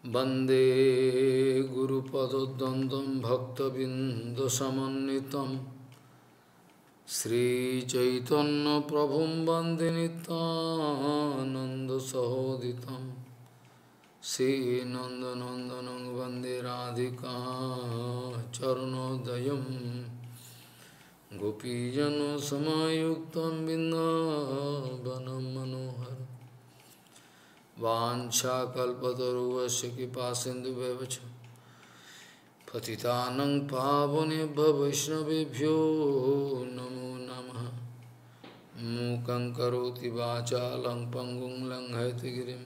वंदे गुरुपदद्वन्द्वं भक्तबिन्दुसमन्वितं श्रीचैतन्यप्रभुं वन्दे नित्यानन्दसहोदितं श्रीनन्दनन्दनं वन्दे राधिका चरणोदयं गोपीजनसमायुक्तं बिन्दावनं मनोहरम् वाञ्छाकल्पतरुवस्य कृपासिन्धुभ्यः च पतितानं पावनेभ्यो वैष्णवेभ्यो नमो नमः। मूकं करोति वाचालं पङ्गुं लङ्घयति गिरिं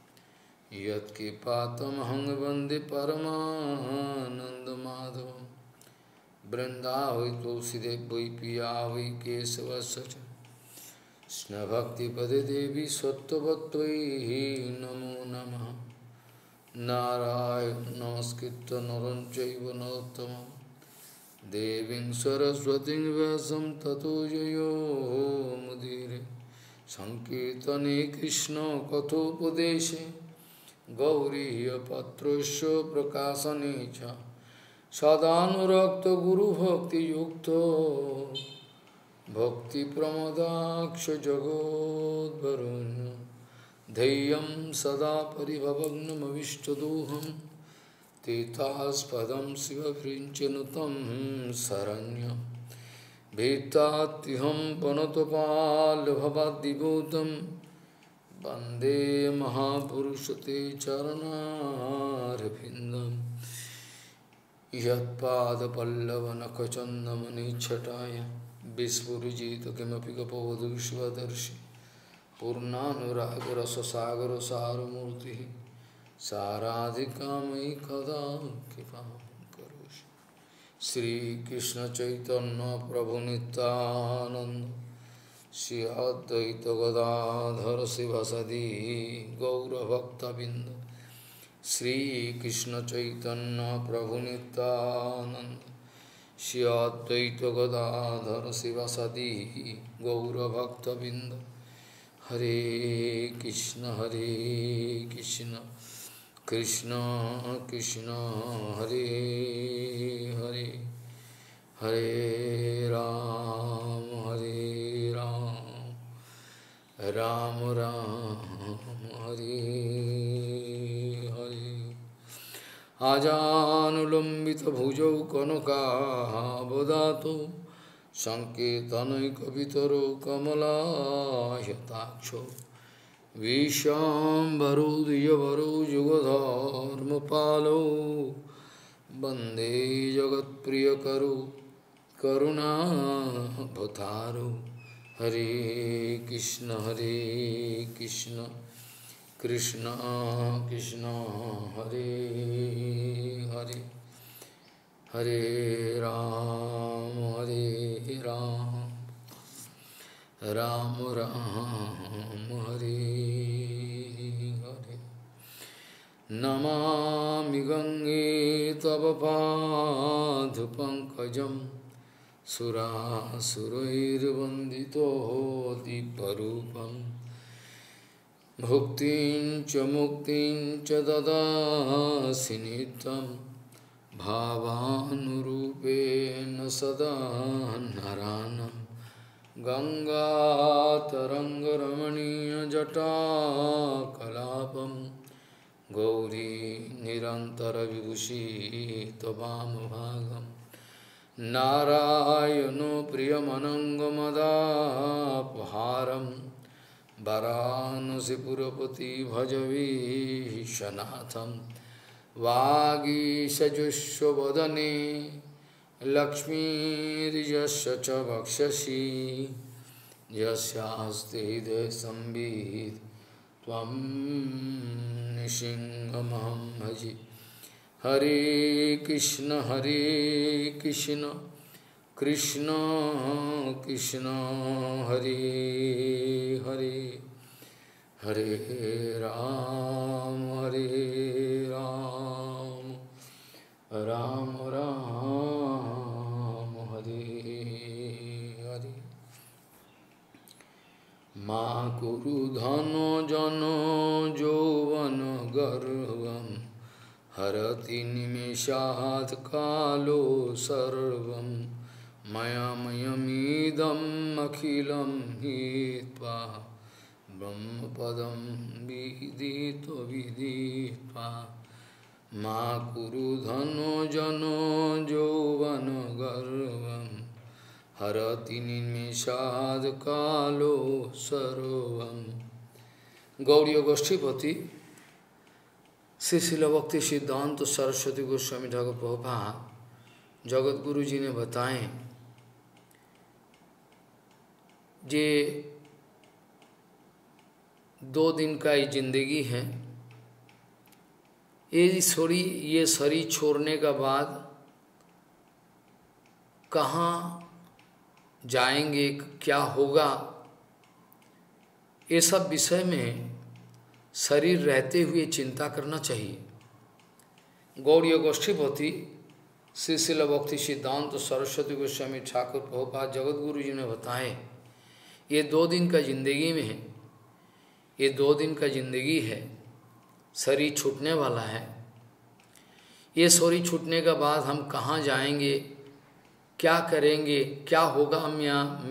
यत्कृपातमहं वन्दे परमानन्दमाधवं। वृन्दावै तुलसीदेव वै पिया वै केशवस्य च कृष्णभक्तिपदे देवी सत्त्ववत्त्वयि नमो नमः। नारायण नमस्कृत्य नरं चैव नरोत्तमं देवीं सरस्वतीं व्यासं ततो जयो मुदीरे। संकीर्तने कृष्ण कथोपदेशे गौरीयपत्रस्य प्रकाशने च सदानुरक्तो गुरुभक्तियुक्तो भक्तिप्रमदाक्ष जगोद्वरुण्य धैर्यं सदा परिभवग्नमविष्टदोहं तीर्थास्पदं शिवभृञ्चनुतं शरण्यं भीतात्युहं पनतपालभवाद्दिभूतं वन्दे महापुरुषते चरणारविन्दं यत्पादपल्लवनखचन्दमनिच्छटाय विस्फुरिजित किमपि कपोवधूष्वदर्शि पूर्णानुरागरससागरसारमूर्तिः साराधिकामयि कदा कृपां करोषि। श्रीकृष्णचैतन्यप्रभुनित्यानन्द श्री अद्वैतगदाधर शिवसदि गौरभक्तबिन्द श्रीकृष्णचैतन्यप्रभुनित्यानन्द श्री अद्वैत गदाधर शिवसदि गौरभक्तबिंद। हरे कृष्ण कृष्ण कृष्ण हरे हरे, हरे राम राम राम हरे हरे। आजानुलम्बितभुजौ कनकावदातो संकेतनैकपितरो कमलायताक्षो विश्वाम्बरो द्विजवरो युगधर्मपालो वन्दे जगत्प्रियकरो करुणावतारो। हरे कृष्ण कृष्ण कृष्ण हरे हरे, हरे राम राम राम हरे हरे। नमामि गंगे तव पादपङ्कजं सुरासुरैर्वन्दितो दीपरूपम् भुक्तिं च मुक्तिं च ददासि नित्यं भावानुरूपेण सदा नरानं। गङ्गातरङ्गरमणीयजटाकलापं गौरी निरन्तरविभूषितवामभागं नारायणो प्रियमनङ्गमदापहारं वाराणसीपुरपति भजवीशनाथं। वागीशजुष्वदने लक्ष्मीर्यस्य च वक्षसि यस्यास्ति हृदयसंवित् त्वं नृसिंहमहं भजे। हरे कृष्ण कृष्ण कृष्ण हरे हरे, हरे राम राम राम हरे हरे। मा कुरु धन जन यौवन गर्वं हरति निमेषात् कालो सर्वं मायामयमिदम् अखिलं हित्वा ब्रह्मपदं विदित्वा मा कुरु धनोजनो यौवनगर्वं हरति निमेषात् कालो सर्वं। गौड़ीय गोष्ठीपति श्री शिल भक्ति सिद्धांत सरस्वती गोस्वामी ठाकुर प्रभुपाद जगत गुरु जी ने बताएं जे 2 दिन का ही जिंदगी है। ये शरीर छोड़ने का बाद कहाँ जाएंगे, क्या होगा, ये सब विषय में शरीर रहते हुए चिंता करना चाहिए। गौड़ीय गोष्ठीपति श्री शिल भक्ति सिद्धांत सरस्वती गोस्वामी ठाकुर प्रभुपाद जगत गुरु जी ने बताए ये 2 दिन का जिंदगी में है, ये 2 दिन का जिंदगी है, शरीर छूटने वाला है। ये शरीर छूटने के बाद हम कहाँ जाएंगे, क्या करेंगे, क्या होगा, हम यहाँ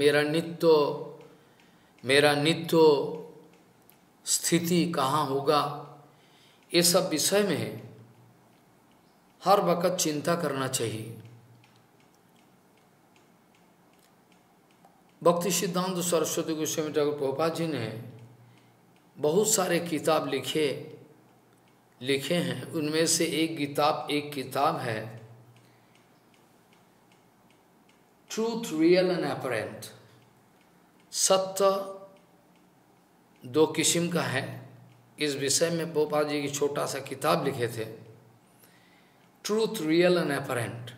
मेरा नित्य स्थिति कहाँ होगा, ये सब विषय में हर वक्त चिंता करना चाहिए। भक्ति सिद्धांत सरस्वती गोस्वामी ठाकुर प्रभुपाद जी ने बहुत सारे किताब लिखे हैं। उनमें से एक किताब है ट्रूथ रियल एंड अपरेंट। सत्य 2 किस्म का है। इस विषय में प्रभुपाद जी की छोटा सा किताब लिखे थे, ट्रूथ रियल एंड अपरेंट।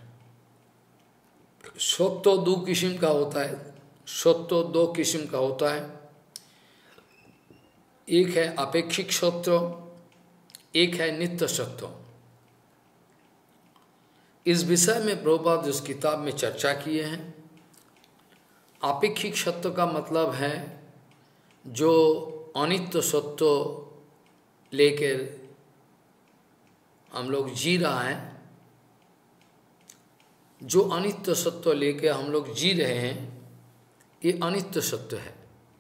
सत्य 2 किस्म का होता है, सत्य 2 किस्म का होता है। एक है अपेक्षिक सत्य, एक है नित्य सत्य। इस विषय में प्रभुपाद उस किताब में चर्चा किए हैं। अपेक्षिक सत्य का मतलब है जो अनित्य सत्य लेकर हम लोग जी रहा है, जो अनित्य सत्य लेकर हम लोग जी रहे हैं, ये अनित्य सत्य है।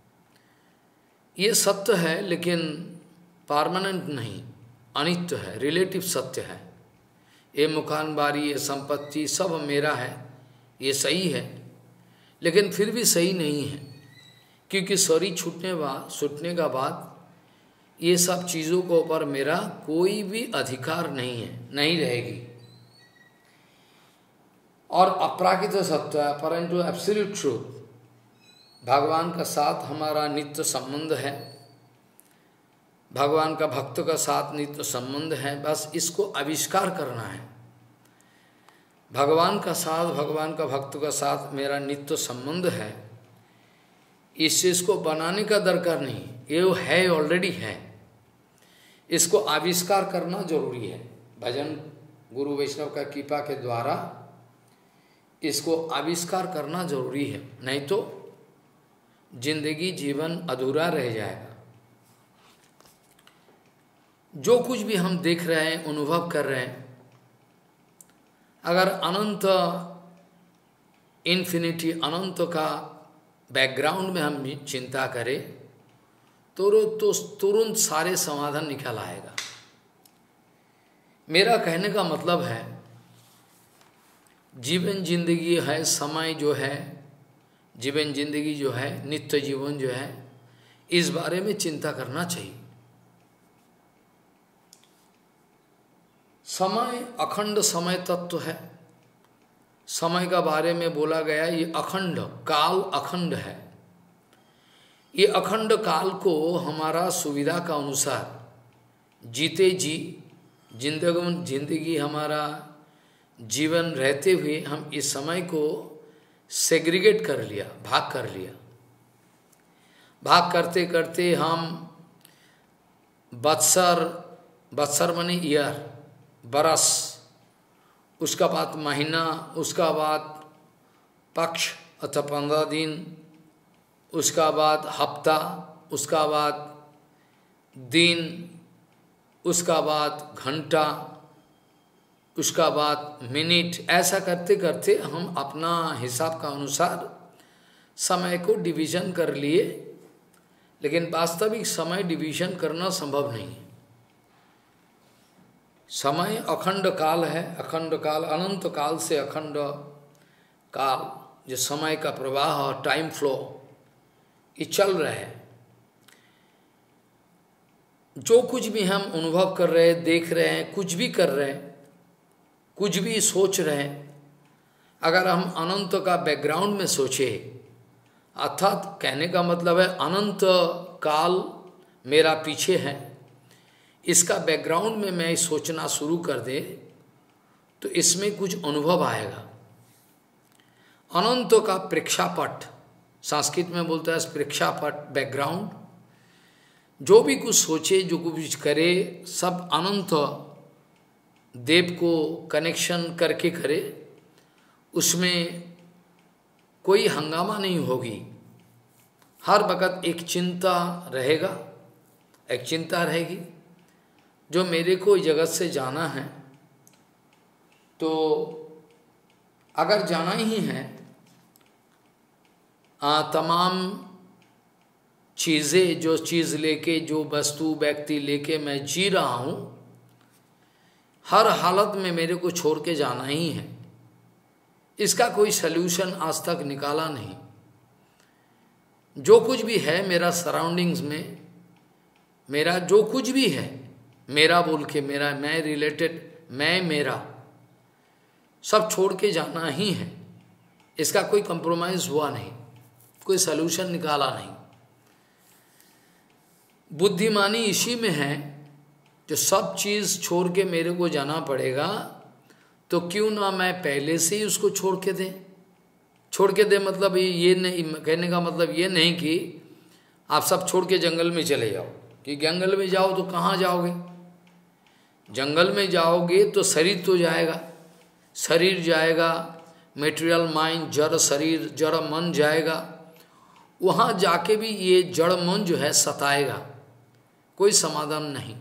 ये सत्य है लेकिन परमानेंट नहीं, अनित्य है, रिलेटिव सत्य है। ये मकान बारी, ये संपत्ति सब मेरा है, ये सही है, लेकिन फिर भी सही नहीं है, क्योंकि शरीर छूटने का बाद ये सब चीज़ों के ऊपर मेरा कोई भी अधिकार नहीं है, नहीं रहेगी। और अपराकृत सत्य है, परंतु एब्सोल्यूट ट्रूथ, भगवान का साथ हमारा नित्य संबंध है, भगवान का भक्त का साथ नित्य संबंध है। बस इसको आविष्कार करना है। भगवान का साथ, भगवान का भक्त का साथ मेरा नित्य संबंध है, इस चीज को बनाने का दरकार नहीं, ये है, ऑलरेडी है। इसको आविष्कार करना जरूरी है। भजन गुरु वैष्णव का कृपा के द्वारा इसको आविष्कार करना जरूरी है, नहीं तो जिंदगी जीवन अधूरा रह जाएगा। जो कुछ भी हम देख रहे हैं, अनुभव कर रहे हैं, अगर अनंत इन्फिनिटी, अनंत का बैकग्राउंड में हम चिंता करें तो तुरंत सारे समाधान निकल आएगा। मेरा कहने का मतलब है जीवन जिंदगी है, समय जो है, जीवन जिंदगी जो है, नित्य जीवन जो है, इस बारे में चिंता करना चाहिए। समय अखंड समय तत्व है। समय का बारे में बोला गया, ये अखंड काल अखंड है। ये अखंड काल को हमारा सुविधा का अनुसार जीते जी जिंदगी हमारा जीवन रहते हुए हम इस समय को सेग्रीगेट कर लिया, भाग कर लिया। भाग करते करते हम बत्सर माने ईयर, बरस, उसका बाद महीना, उसका बाद पक्ष अथवा 15 दिन, उसका बाद हफ्ता, उसका बाद दिन, उसका बाद घंटा, उसका बाद मिनट, ऐसा करते करते हम अपना हिसाब का अनुसार समय को डिवीजन कर लिए, लेकिन वास्तविक समय डिवीजन करना संभव नहीं है। समय अखंड काल है, अखंड काल, अनंत काल से अखंड काल, जो समय का प्रवाह और टाइम फ्लो ये चल रहा है। जो कुछ भी हम अनुभव कर रहे हैं, देख रहे हैं, कुछ भी कर रहे हैं, कुछ भी सोच रहे हैं, अगर हम अनंत का बैकग्राउंड में सोचे, अर्थात कहने का मतलब है अनंत काल मेरा पीछे है, इसका बैकग्राउंड में मैं सोचना शुरू कर दे तो इसमें कुछ अनुभव आएगा। अनंत का प्रेक्षापट, संस्कृत में बोलता है प्रेक्षापट, बैकग्राउंड। जो भी कुछ सोचे, जो कुछ करे, सब अनंत देव को कनेक्शन करके करे, उसमें कोई हंगामा नहीं होगी। हर वक्त एक चिंता रहेगा, एक चिंता रहेगी, जो मेरे को जगत से जाना है, तो अगर जाना ही है, तमाम चीज़ें, जो चीज़ लेके, जो वस्तु व्यक्ति लेके मैं जी रहा हूँ, हर हालत में मेरे को छोड़ के जाना ही है। इसका कोई सल्यूशन आज तक निकाला नहीं। जो कुछ भी है मेरा सराउंडिंग्स में, मेरा जो कुछ भी है, मेरा बोल के, मेरा, मैं रिलेटेड, मैं, मेरा, सब छोड़ के जाना ही है। इसका कोई कंप्रोमाइज हुआ नहीं, कोई सल्यूशन निकाला नहीं। बुद्धिमानी इसी में है, जो सब चीज़ छोड़ के मेरे को जाना पड़ेगा, तो क्यों ना मैं पहले से ही उसको छोड़ के दे। छोड़ के दे मतलब ये नहीं, कहने का मतलब ये नहीं कि आप सब छोड़ के जंगल में चले जाओ, कि जंगल में जाओ तो कहाँ जाओगे? जंगल में जाओगे तो शरीर तो जाएगा, शरीर जाएगा, मेटेरियल माइंड, जड़ शरीर, जड़ मन जाएगा। वहाँ जाके भी ये जड़ मन जो है सताएगा, कोई समाधान नहीं।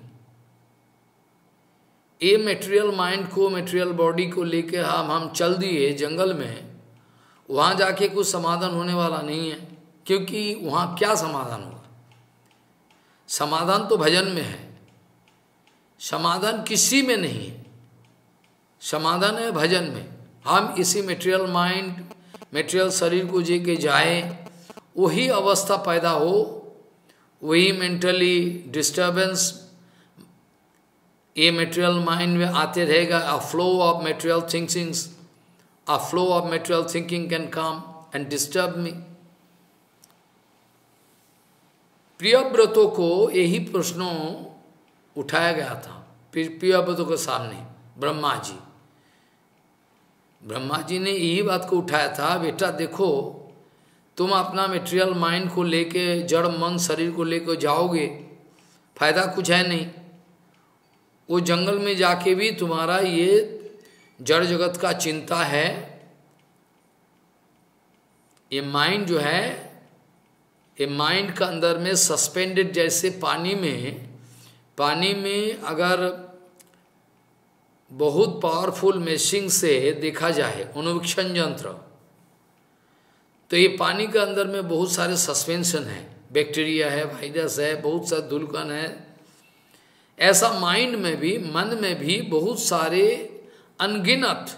ये मेटेरियल माइंड को, मेटेरियल बॉडी को लेके हम चल दिए जंगल में, वहाँ जाके कुछ समाधान होने वाला नहीं है, क्योंकि वहाँ क्या समाधान होगा? समाधान तो भजन में है, समाधान किसी में नहीं है, समाधान है भजन में। हम इसी मेटेरियल माइंड, मेटेरियल शरीर को लेके जाए, वही अवस्था पैदा हो, वही मेंटली डिस्टर्बेंस ये मेटेरियल माइंड में आते रहेगा। A flow of material thinkings, a flow of material thinking can come and disturb me. प्रियव्रतों को यही प्रश्नों उठाया गया था प्रियव्रतों के सामने। ब्रह्मा जी ने यही बात को उठाया था, बेटा देखो, तुम अपना मेटेरियल माइंड को लेके, जड़ मन शरीर को लेकर जाओगे, फायदा कुछ है नहीं। वो जंगल में जाके भी तुम्हारा ये जड़ जगत का चिंता है, ये माइंड जो है, ये माइंड का अंदर में सस्पेंडेड, जैसे पानी में अगर बहुत पावरफुल मशीन से देखा जाए, अनुवीक्षण यंत्र, तो ये पानी के अंदर में बहुत सारे सस्पेंशन है, बैक्टीरिया है, वायरस है, बहुत सा धूलकण है। ऐसा माइंड में भी, मन में भी बहुत सारे अनगिनत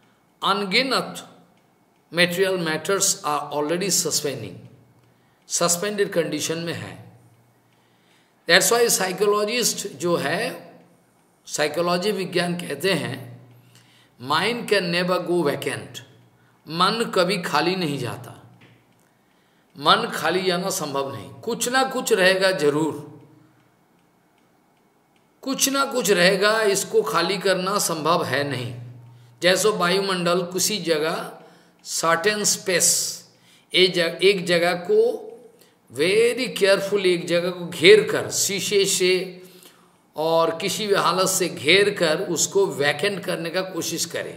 material matters are already suspended condition में है। दैट्स वाई साइकोलॉजिस्ट जो है, साइकोलॉजी विज्ञान कहते हैं, mind can never go vacant. मन कभी खाली नहीं जाता, मन खाली जाना संभव नहीं, कुछ ना कुछ रहेगा जरूर, कुछ ना कुछ रहेगा, इसको खाली करना संभव है नहीं। जैसे वायुमंडल किसी जगह सर्टेन स्पेस, एक जगह को वेरी केयरफुल, एक जगह को घेर कर, शीशे से और किसी भी हालत से घेर कर उसको वैकेंट करने का कोशिश करें।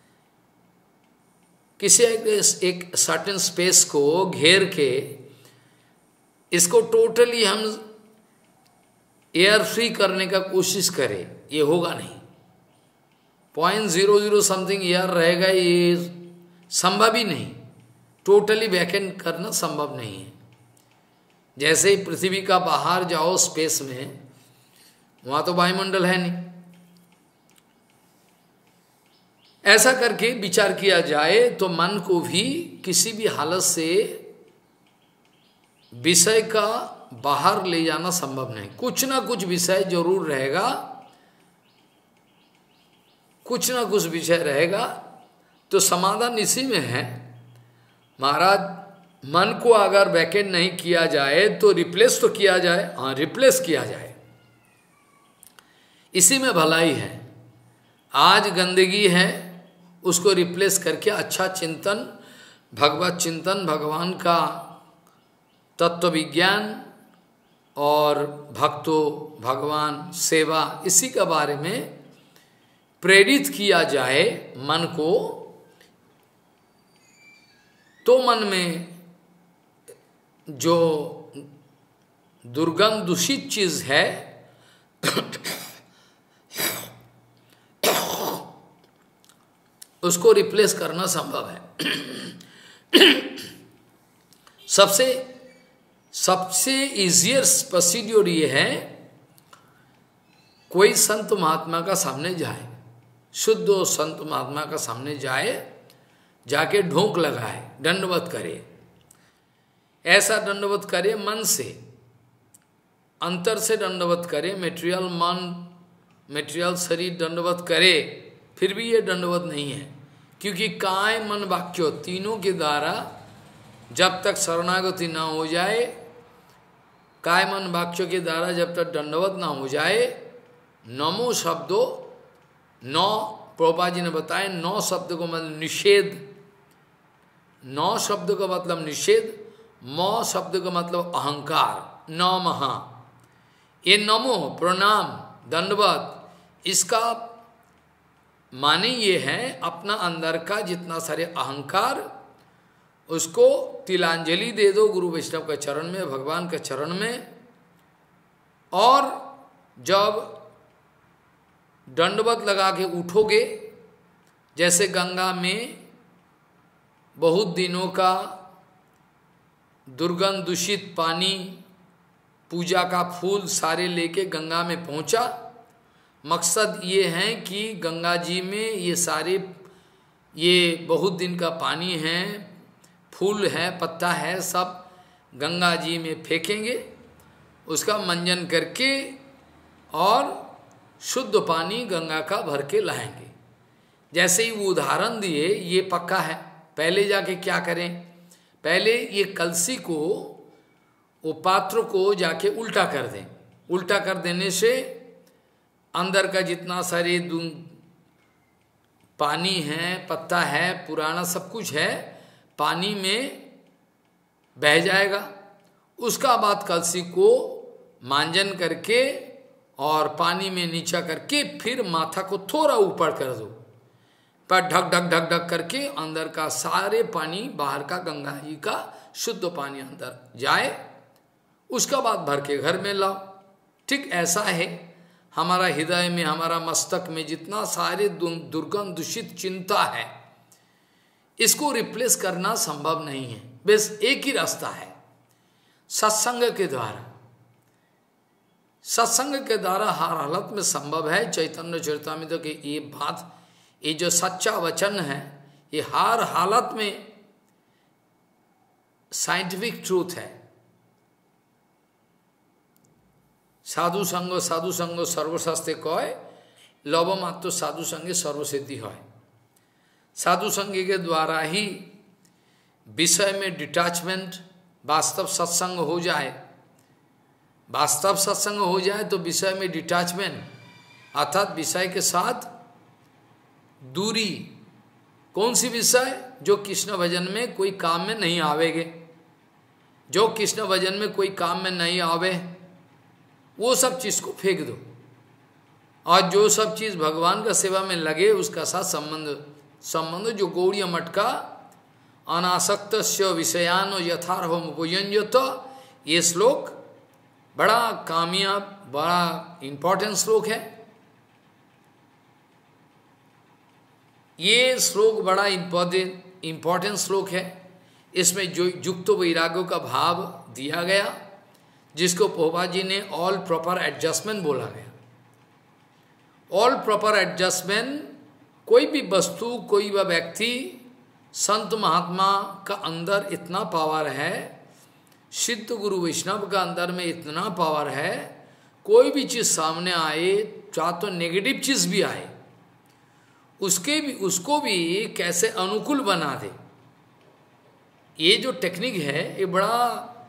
किसी एक सर्टेन स्पेस को घेर के इसको टोटली हम एयर फ्री करने का कोशिश करें, ये होगा नहीं, 0.00 समथिंग ईयर रहेगा, ये संभव ही नहीं। टोटली वैकेंट करना संभव नहीं है। जैसे ही पृथ्वी का बाहर जाओ स्पेस में, वहां तो वायुमंडल है नहीं। ऐसा करके विचार किया जाए तो मन को भी किसी भी हालत से विषय का बाहर ले जाना संभव नहीं। कुछ ना कुछ विषय जरूर रहेगा, कुछ ना कुछ विषय रहेगा। तो समाधान इसी में है महाराज, मन को अगर वैकेंट नहीं किया जाए तो रिप्लेस तो किया जाए। हाँ, रिप्लेस किया जाए, इसी में भलाई है। आज गंदगी है, उसको रिप्लेस करके अच्छा चिंतन, भगवत चिंतन, भगवान का तत्व विज्ञान और भक्तों, भगवान सेवा, इसी के बारे में प्रेरित किया जाए मन को, तो मन में जो दुर्गंध दूषित चीज है उसको रिप्लेस करना संभव है। सबसे इजिएस्ट प्रोसीड्योर ये है, कोई संत महात्मा का सामने जाए, शुद्ध संत महात्मा का सामने जाए, जाके ढोंक लगाए, दंडवत करे। ऐसा दंडवत करे मन से, अंतर से दंडवत करे। मेटेरियल मन, मेटेरियल शरीर दंडवत करे, फिर भी ये दंडवत नहीं है। क्योंकि काय मन वाक्य तीनों के द्वारा जब तक शरणागति ना हो जाए, काय मन वाक्य के द्वारा जब तक दंडवत ना हो जाए, नमो शब्दों, 9 प्रभुपाद जी ने बताए, 9 शब्द को मतलब निषेध, 9 शब्द का मतलब निषेध, म शब्द का मतलब अहंकार, नमः। ये नमो प्रणाम दंडवत, इसका माने ये है अपना अंदर का जितना सारे अहंकार, उसको तिलांजलि दे दो गुरु वैष्णव के चरण में, भगवान के चरण में। और जब दंडवत लगा के उठोगे, जैसे गंगा में बहुत दिनों का दुर्गंध दूषित पानी, पूजा का फूल सारे लेके गंगा में पहुंचा। मकसद ये है कि गंगा जी में ये सारे, ये बहुत दिन का पानी है, फूल है, पत्ता है, सब गंगा जी में फेंकेंगे, उसका मंजन करके और शुद्ध पानी गंगा का भर के लाएंगे। जैसे ही वो उदाहरण दिए, ये पक्का है। पहले जाके क्या करें, पहले ये कलसी को, वो पात्र को जाके उल्टा कर दें। उल्टा कर देने से अंदर का जितना सारे पानी है, पत्ता है, पुराना सब कुछ है, पानी में बह जाएगा। उसका बाद कलसी को मांजन करके और पानी में नीचा करके फिर माथा को थोड़ा ऊपर कर दो, पर ढक ढक ढक ढक करके अंदर का सारे पानी, बाहर का गंगा जी का शुद्ध पानी अंदर जाए, उसका बाद भर के घर में लाओ। ठीक ऐसा है हमारा हृदय में, हमारा मस्तक में जितना सारे दुर्गंध दूषित चिंता है, इसको रिप्लेस करना संभव नहीं है। बस एक ही रास्ता है, सत्संग के द्वारा। सत्संग के द्वारा हर हालत में संभव है। चैतन्य चरितामृत की ये बात, ये जो सच्चा वचन है, ये हर हालत में साइंटिफिक ट्रूथ है। साधु संग सर्वशास्त्रे कय, लव मात्र साधु संगे सर्वसिद्धि है। साधु संग के द्वारा ही विषय में डिटैचमेंट, वास्तव सत्संग हो जाए, वास्तव सत्संग हो जाए तो विषय में डिटैचमेंट, अर्थात विषय के साथ दूरी। कौन सी विषय? जो कृष्ण भजन में कोई काम में नहीं आवेगे, जो कृष्ण भजन में कोई काम में नहीं आवे, वो सब चीज को फेंक दो। और जो सब चीज भगवान का सेवा में लगे, उसका साथ संबंध जो गौड़ीय मठ का अनासक्त विषयान यथार्हम उपयुंजत, ये श्लोक बड़ा कामयाब, बड़ा इंपॉर्टेंट श्लोक है। ये श्लोक बड़ा इम्पोर्टेंट श्लोक है। इसमें जो युक्त वैराग्यों का भाव दिया गया, जिसको प्रभुपाद जी ने ऑल प्रॉपर एडजस्टमेंट बोला गया। ऑल प्रॉपर एडजस्टमेंट, कोई भी वस्तु, कोई भी व्यक्ति, संत महात्मा का अंदर इतना पावर है, सिद्ध गुरु वैष्णव का अंदर में इतना पावर है, कोई भी चीज सामने आए, चाहे तो नेगेटिव चीज भी आए, उसको भी कैसे अनुकूल बना दे। ये जो टेक्निक है ये बड़ा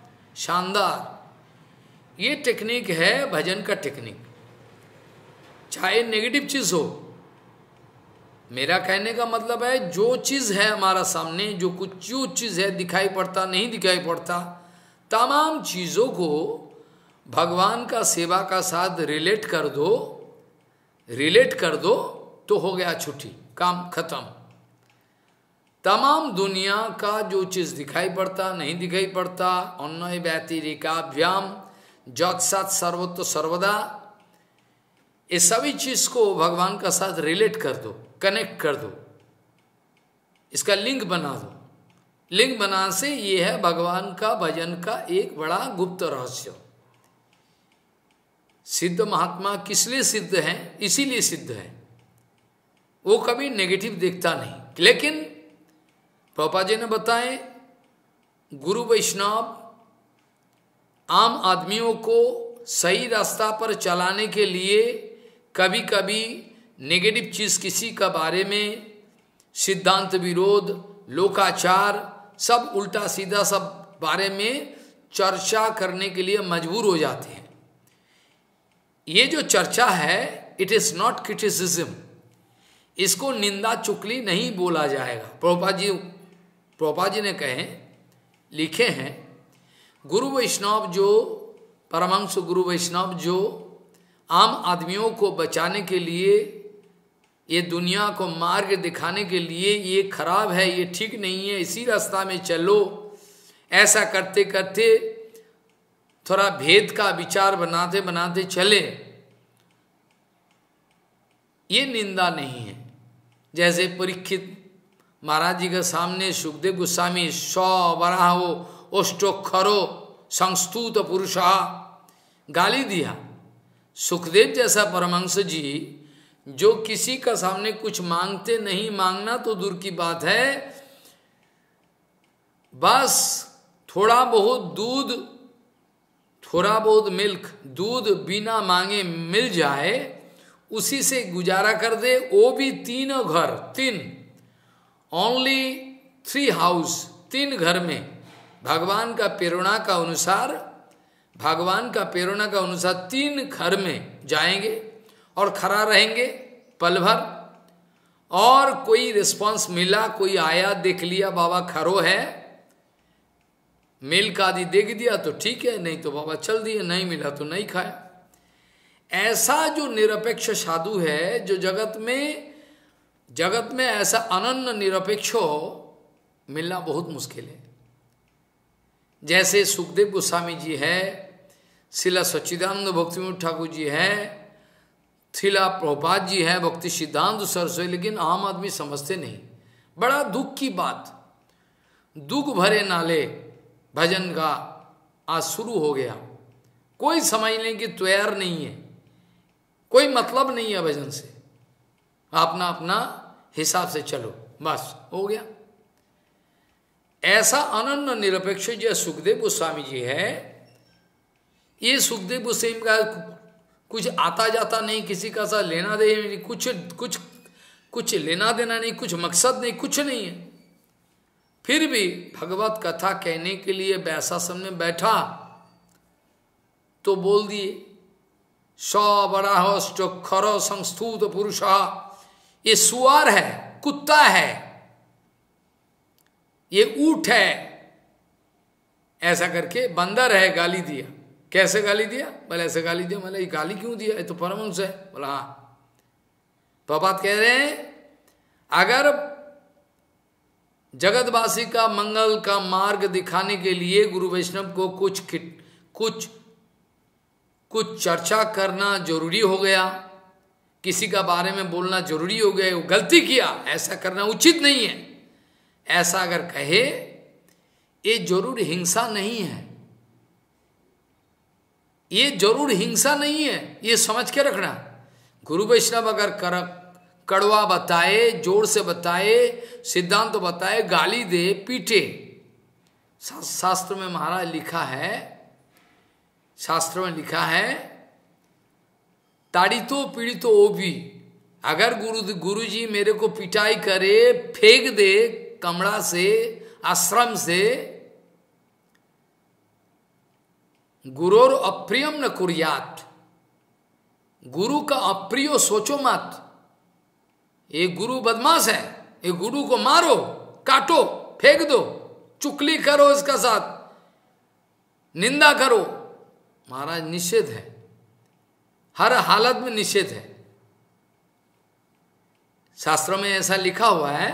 शानदार, ये टेक्निक है भजन का टेक्निक। चाहे नेगेटिव चीज हो, मेरा कहने का मतलब है जो चीज है हमारा सामने, जो चीज है दिखाई पड़ता नहीं दिखाई पड़ता, तमाम चीजों को भगवान का सेवा का साथ रिलेट कर दो तो हो गया छुट्टी, काम खत्म। तमाम दुनिया का जो चीज दिखाई पड़ता नहीं दिखाई पड़ता, अन्य व्यतिरिकाभ्याम जत्सत सर्वतो सर्वदा, ये सभी चीज को भगवान का साथ रिलेट कर दो, कनेक्ट कर दो, इसका लिंक बना दो। लिंक बनाने से ये है भगवान का भजन का एक बड़ा गुप्त रहस्य। सिद्ध महात्मा किस लिए सिद्ध है? इसीलिए सिद्ध है, वो कभी नेगेटिव देखता नहीं। लेकिन प्रभुपाद जी ने बताए, गुरु वैष्णव आम आदमियों को सही रास्ता पर चलाने के लिए कभी कभी नेगेटिव चीज किसी का बारे में, सिद्धांत विरोध, लोकाचार, सब उल्टा सीधा सब बारे में चर्चा करने के लिए मजबूर हो जाते हैं। ये जो चर्चा है, इट इज नॉट क्रिटिसिज्म, इसको निंदा चुगली नहीं बोला जाएगा। प्रभुपाद जी ने कहे, लिखे हैं, गुरु वैष्णव जो परमहंस गुरु वैष्णव जो आम आदमियों को बचाने के लिए, ये दुनिया को मार्ग दिखाने के लिए, ये खराब है, ये ठीक नहीं है, इसी रास्ता में चलो, ऐसा करते करते थोड़ा भेद का विचार बनाते बनाते चले, ये निंदा नहीं है। जैसे परीक्षित महाराज जी के सामने सुखदेव गोस्वामी वराहो ओष्टोक्षरो संस्तुत पुरुषा गाली दिया। सुखदेव जैसा परमहंस जी जो किसी का सामने कुछ मांगते नहीं, मांगना तो दूर की बात है, बस थोड़ा बहुत दूध, थोड़ा बहुत मिल्क, दूध बिना मांगे मिल जाए, उसी से गुजारा कर दे, वो भी तीनों घर, ओनली 3 हाउस, 3 घर में भगवान का प्रेरणा का अनुसार, भगवान का प्रेरणा का अनुसार 3 घर में जाएंगे और खड़ा रहेंगे पल भर, और कोई रिस्पांस मिला, कोई आया, देख लिया बाबा खरो है, मिल्क आदि देख दिया तो ठीक है, नहीं तो बाबा चल दिए, नहीं मिला तो नहीं खाया। ऐसा जो निरपेक्ष साधु है, जो जगत में ऐसा अनन्य निरपेक्ष मिलना बहुत मुश्किल है। जैसे सुखदेव गोस्वामी जी है, शिला सच्चिदानंद भक्तिविनोद ठाकुर जी है, शिला प्रभुपाद जी है, भक्ति सिद्धांत सरस्वती, लेकिन आम आदमी समझते नहीं। बड़ा दुख की बात, दुख भरे नाले भजन का आज शुरू हो गया। कोई समझने की तैयार नहीं है, कोई मतलब नहीं है भजन से, अपना अपना हिसाब से चलो, बस हो गया। ऐसा अनन्य निरपेक्ष जो सुखदेव गोस्वामी जी है, ये सुखदेव गोस्वामी का कुछ आता जाता नहीं, किसी का सा लेना देना, कुछ लेना देना नहीं, कुछ मकसद नहीं, कुछ नहीं है। फिर भी भगवत कथा कहने के लिए वैशासन में बैठा तो बोल दिए, वराहो संस्तुत पुरुषा, ये सुअर है, कुत्ता है, ये ऊंट है, ऐसा करके बंदर है, गाली दिया। कैसे गाली दिया? बोले ऐसे गाली दिया। बोले ये गाली क्यों दिया? ये तो परमहंस है। बोला हाँ। प्रभुपाद कह रहे हैं, अगर जगतवासी का मंगल का मार्ग दिखाने के लिए गुरु वैष्णव को कुछ चर्चा करना जरूरी हो गया, किसी का बारे में बोलना जरूरी हो गया, वो गलती किया, ऐसा करना उचित नहीं है, ऐसा अगर कहे, ये जरूर हिंसा नहीं है, ये जरूर हिंसा नहीं है, ये समझ के रखना। गुरु वैष्णव अगर कड़वा बताए, जोर से बताए, सिद्धांत तो बताए, गाली दे, पीटे, शास्त्र में महाराज लिखा है, शास्त्र में लिखा है, ताड़ितो पीड़ितो ओ भी, अगर गुरु जी मेरे को पिटाई करे, फेंक दे कमरा से, आश्रम से, गुरोर अप्रियम न कुर्यात, गुरु का अप्रिय सोचो मत, ये गुरु बदमाश है, ये गुरु को मारो, काटो, फेंक दो, चुगली करो, इसका साथ निंदा करो, महाराज निषेध है, हर हालत में निषेध है। शास्त्रों में ऐसा लिखा हुआ है,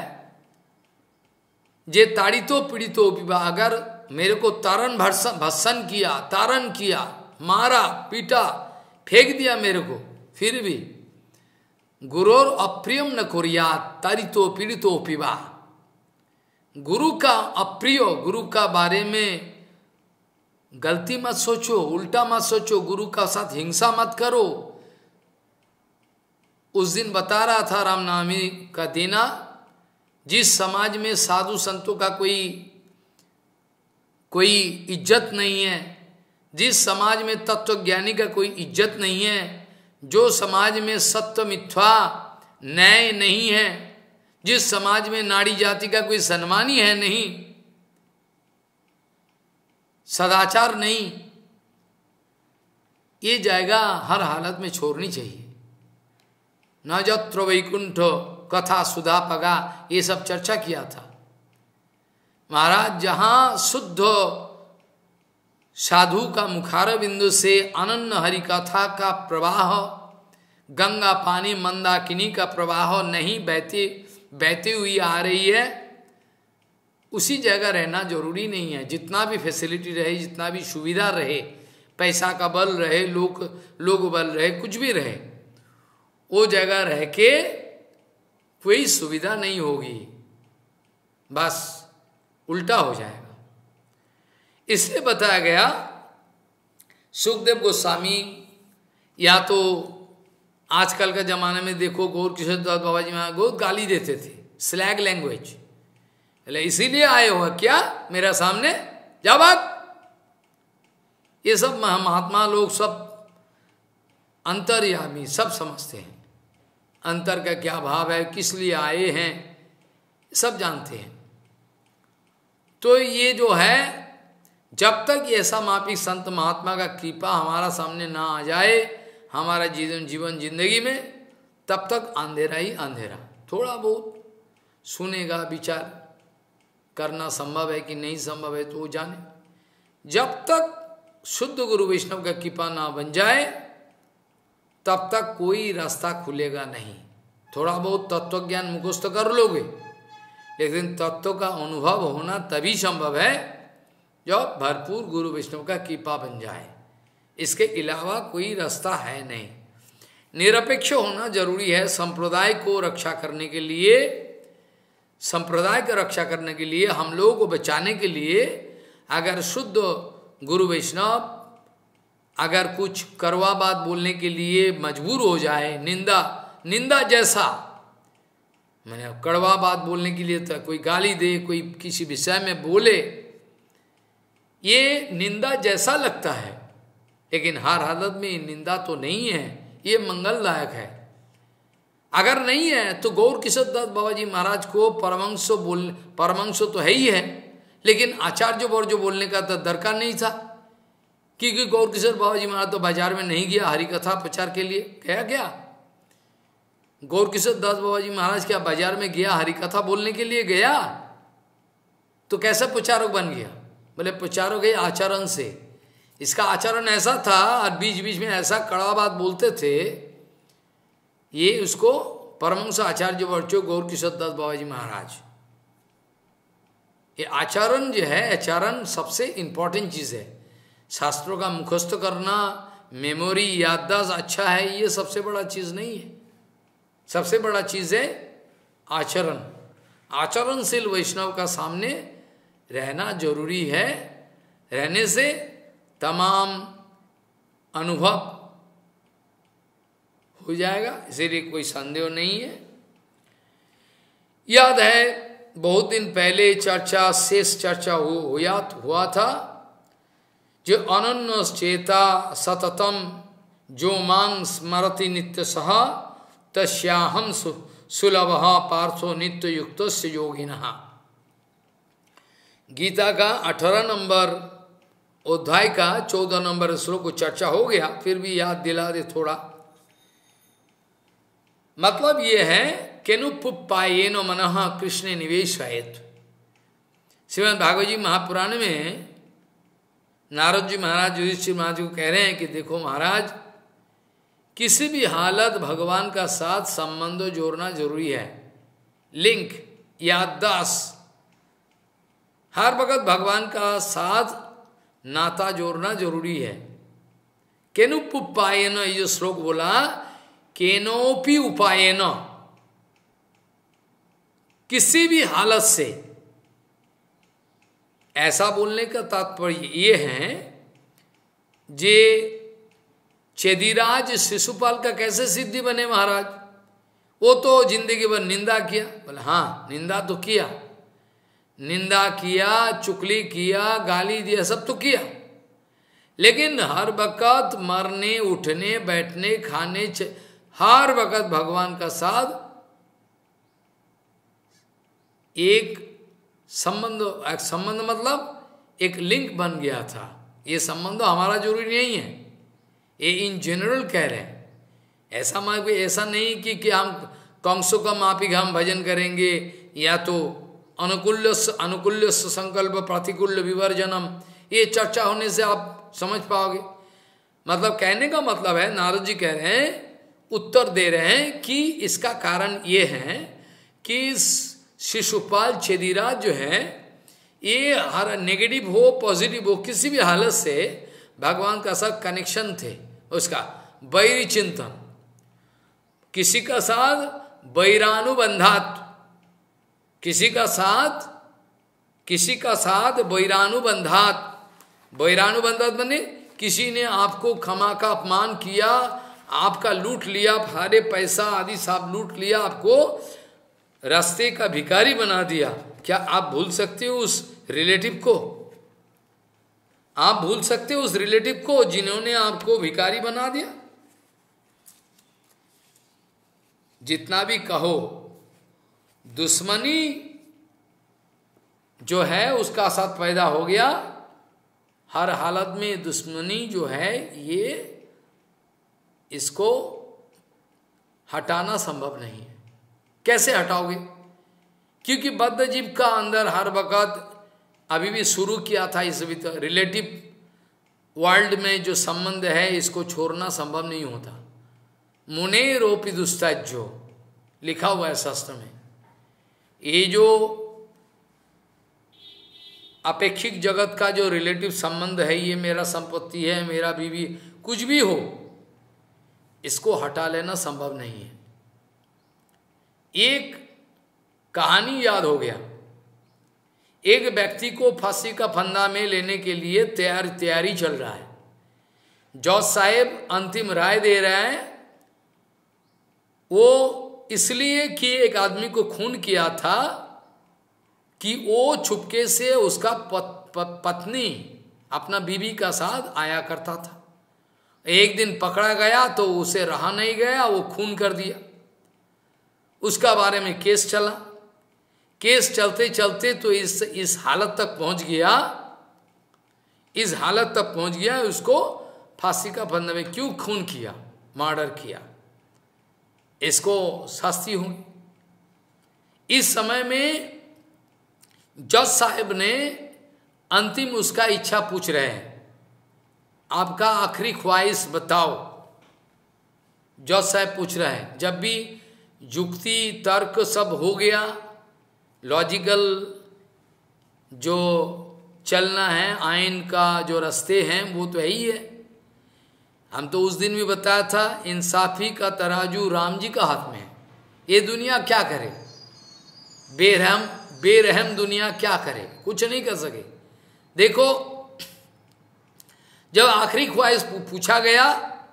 जे ताड़ितो पीड़ितो विवाह, अगर मेरे को भस्सन किया, तारण किया, मारा, पीटा, फेंक दिया मेरे को, फिर भी गुरोर अप्रियम न कुर्यात ताड़ितो पीड़ितो पिबा, गुरु का अप्रिय, गुरु का बारे में गलती मत सोचो, उल्टा मत सोचो, गुरु का साथ हिंसा मत करो। उस दिन बता रहा था रामनवमी का देना, जिस समाज में साधु संतों का कोई इज्जत नहीं है, जिस समाज में तत्वज्ञानी का कोई इज्जत नहीं है, जो समाज में सत्य मिथ्या न्याय नहीं है, जिस समाज में नारी जाति का कोई सम्मान ही है नहीं, सदाचार नहीं, ये जगह हर हालत में छोड़नी चाहिए। न जत्र वैकुंठ कथा सुधा पगा, ये सब चर्चा किया था महाराज। जहां शुद्ध साधु का मुखार बिंदु से अनन्य हरि कथा का प्रवाह, गंगा पानी मंदाकिनी का प्रवाह नहीं बहती हुई आ रही है, उसी जगह रहना जरूरी नहीं है। जितना भी फैसिलिटी रहे, जितना भी सुविधा रहे, पैसा का बल रहे, लोग बल रहे, कुछ भी रहे, वो जगह रह के कोई सुविधा नहीं होगी, बस उल्टा हो जाएगा। इसलिए बताया गया, सुखदेव गोस्वामी, या तो आजकल का जमाने में देखो गौर किशोर दास बाबा जी महाराज बहुत गाली देते थे, स्लैग लैंग्वेज, इसीलिए आए हो क्या मेरा सामने, जा बात। ये सब महात्मा लोग सब अंतर्यामी, सब समझते हैं अंतर का क्या भाव है, किस लिए आए हैं, सब जानते हैं। तो ये जो है, जब तक ऐसा मापी संत महात्मा का कृपा हमारा सामने ना आ जाए हमारा जीवन जिंदगी में, तब तक अंधेरा ही अंधेरा। थोड़ा बहुत सुनेगा, विचार करना संभव है कि नहीं संभव है तो वो जाने। जब तक शुद्ध गुरु वैष्णव का कृपा ना बन जाए तब तक कोई रास्ता खुलेगा नहीं। थोड़ा बहुत तत्व ज्ञान मुखस्त कर लोगे, लेकिन तत्व का अनुभव होना तभी संभव है जब भरपूर गुरु वैष्णव का कृपा बन जाए। इसके अलावा कोई रास्ता है नहीं। निरपेक्ष होना जरूरी है। संप्रदाय को रक्षा करने के लिए, संप्रदाय की रक्षा करने के लिए, हम लोगों को बचाने के लिए, अगर शुद्ध गुरु वैष्णव अगर कुछ कड़वा बात बोलने के लिए मजबूर हो जाए, निंदा जैसा, मैंने कड़वा बात बोलने के लिए तो कोई गाली दे, कोई किसी विषय में बोले, ये निंदा जैसा लगता है, लेकिन हर हालत में निंदा तो नहीं है, ये मंगलदायक है। अगर नहीं है तो गौर किशोर दास बाबा जी महाराज को परमंश तो है ही है, लेकिन आचार्य वर्ज बोलने का तो दरकार नहीं था, क्योंकि गौर किशोर बाबा जी महाराज तो बाजार में नहीं गया हरि कथा प्रचार के लिए। गया गौर किशोर दास बाबा जी महाराज क्या बाजार में गया हरि कथा बोलने के लिए? गया तो कैसा प्रचारक बन गया? बोले प्रचारक है आचरण से। इसका आचरण ऐसा था और बीच बीच में ऐसा कड़वा बात बोलते थे, ये उसको परमहंस आचार्य वर्चो गौर किशोर दास बाबा जी महाराज। ये आचरण जो है, आचरण सबसे इंपॉर्टेंट चीज है। शास्त्रों का मुखस्त करना, मेमोरी, याददाश्त अच्छा है, ये सबसे बड़ा चीज नहीं है। सबसे बड़ा चीज है आचरण। आचरणशील वैष्णव का सामने रहना जरूरी है। रहने से तमाम अनुभव हो जाएगा, इसीलिए कोई संदेह नहीं है। याद है बहुत दिन पहले चर्चा, शेष चर्चा हुआ था, जो अनन्य चेता सततम जो मांग स्मरति नित्य सह तस्याहम सुलभ पार्थो नित्य युक्त योगिनः। गीता का 18 नंबर अध्याय का 14 नंबर श्लोक को चर्चा हो गया, फिर भी याद दिला दे थोड़ा। मतलब ये है केनुपुपायेनो मनः कृष्ण निवेशयेत्। श्रीमद् भागवत जी महापुराण में नारद जी महाराज युधिष्ठिर महाराज को कह रहे हैं कि देखो महाराज, किसी भी हालत भगवान का साथ संबंध जोड़ना जरूरी है। लिंक, याददाश्त, हर वक्त भगवान का साथ नाता जोड़ना जरूरी है। केनुपुपायेन, ये जो श्लोक बोला, केनोपि उपायेन, किसी भी हालत से, ऐसा बोलने का तात्पर्य ये है, जे चेदीराज शिशुपाल का कैसे सिद्धि बने महाराज? वो तो जिंदगी भर निंदा किया। बोले हाँ, निंदा तो किया, निंदा किया, चुगली किया, गाली दिया, सब तो किया, लेकिन हर वक्त मरने उठने बैठने खाने हर वक्त भगवान का साथ एक संबंध मतलब एक लिंक बन गया था। ये संबंध हमारा जरूरी नहीं है, ये इन जनरल कह रहे हैं। ऐसा ऐसा नहीं कि हम कम से कम आप ही हम भजन करेंगे, या तो अनुकूल्य संकल्प प्रतिकूल्य विवर्जनम, ये चर्चा होने से आप समझ पाओगे। मतलब कहने का मतलब है, नारद जी कह रहे हैं, उत्तर दे रहे हैं कि इसका कारण ये है कि शिशुपाल चेदीराज जो है, ये हर नेगेटिव हो पॉजिटिव हो, किसी भी हालत से भगवान का साथ कनेक्शन थे। उसका वैरी चिंतन, किसी का साथ वैरानुबंधात, किसी का साथ वैरानुबंधात। वैरानुबंधात बने किसी ने आपको क्षमा का अपमान किया, आपका लूट लिया, सारे पैसा आदि सब लूट लिया, आपको रास्ते का भिखारी बना दिया। क्या आप भूल सकते हो उस रिलेटिव को? आप भूल सकते हो उस रिलेटिव को जिन्होंने आपको भिखारी बना दिया? जितना भी कहो, दुश्मनी जो है उसका साथ पैदा हो गया। हर हालत में दुश्मनी जो है, ये इसको हटाना संभव नहीं है। कैसे हटाओगे? क्योंकि बद्ध जीव का अंदर हर वक्त अभी भी शुरू किया था, इस रिलेटिव वर्ल्ड में जो संबंध है, इसको छोड़ना संभव नहीं होता। मुने रोपी दुस्ताज्यो लिखा हुआ है शास्त्र में। ये जो अपेक्षिक जगत का जो रिलेटिव संबंध है, ये मेरा संपत्ति है, मेरा बीवी, कुछ भी हो, इसको हटा लेना संभव नहीं है। एक कहानी याद हो गया। एक व्यक्ति को फांसी का फंदा में लेने के लिए तैयारी चल रहा है। जज साहेब अंतिम राय दे रहा है, वो इसलिए कि एक आदमी को खून किया था कि वो छुपके से उसका पत्नी अपना बीवी का साथ आया करता था। एक दिन पकड़ा गया तो उसे रहा नहीं गया, वो खून कर दिया। उसका बारे में केस चला। केस चलते चलते तो इस हालत तक पहुंच गया, उसको फांसी का फंदा में क्यों खून किया, मर्डर किया, इसको शास्ति होगी। इस समय में जज साहब ने अंतिम उसका इच्छा पूछ रहे हैं, आपका आखिरी ख्वाहिश बताओ। जज साहब पूछ रहे हैं। जब भी युक्ति तर्क सब हो गया, लॉजिकल जो चलना है, आइन का जो रास्ते हैं, वो तो यही है। हम तो उस दिन भी बताया था, इंसाफी का तराजू राम जी का हाथ में है। ये दुनिया क्या करे, बेरहम बेरहम दुनिया क्या करे, कुछ नहीं कर सके। देखो जब आखिरी ख्वाहिश पूछा गया,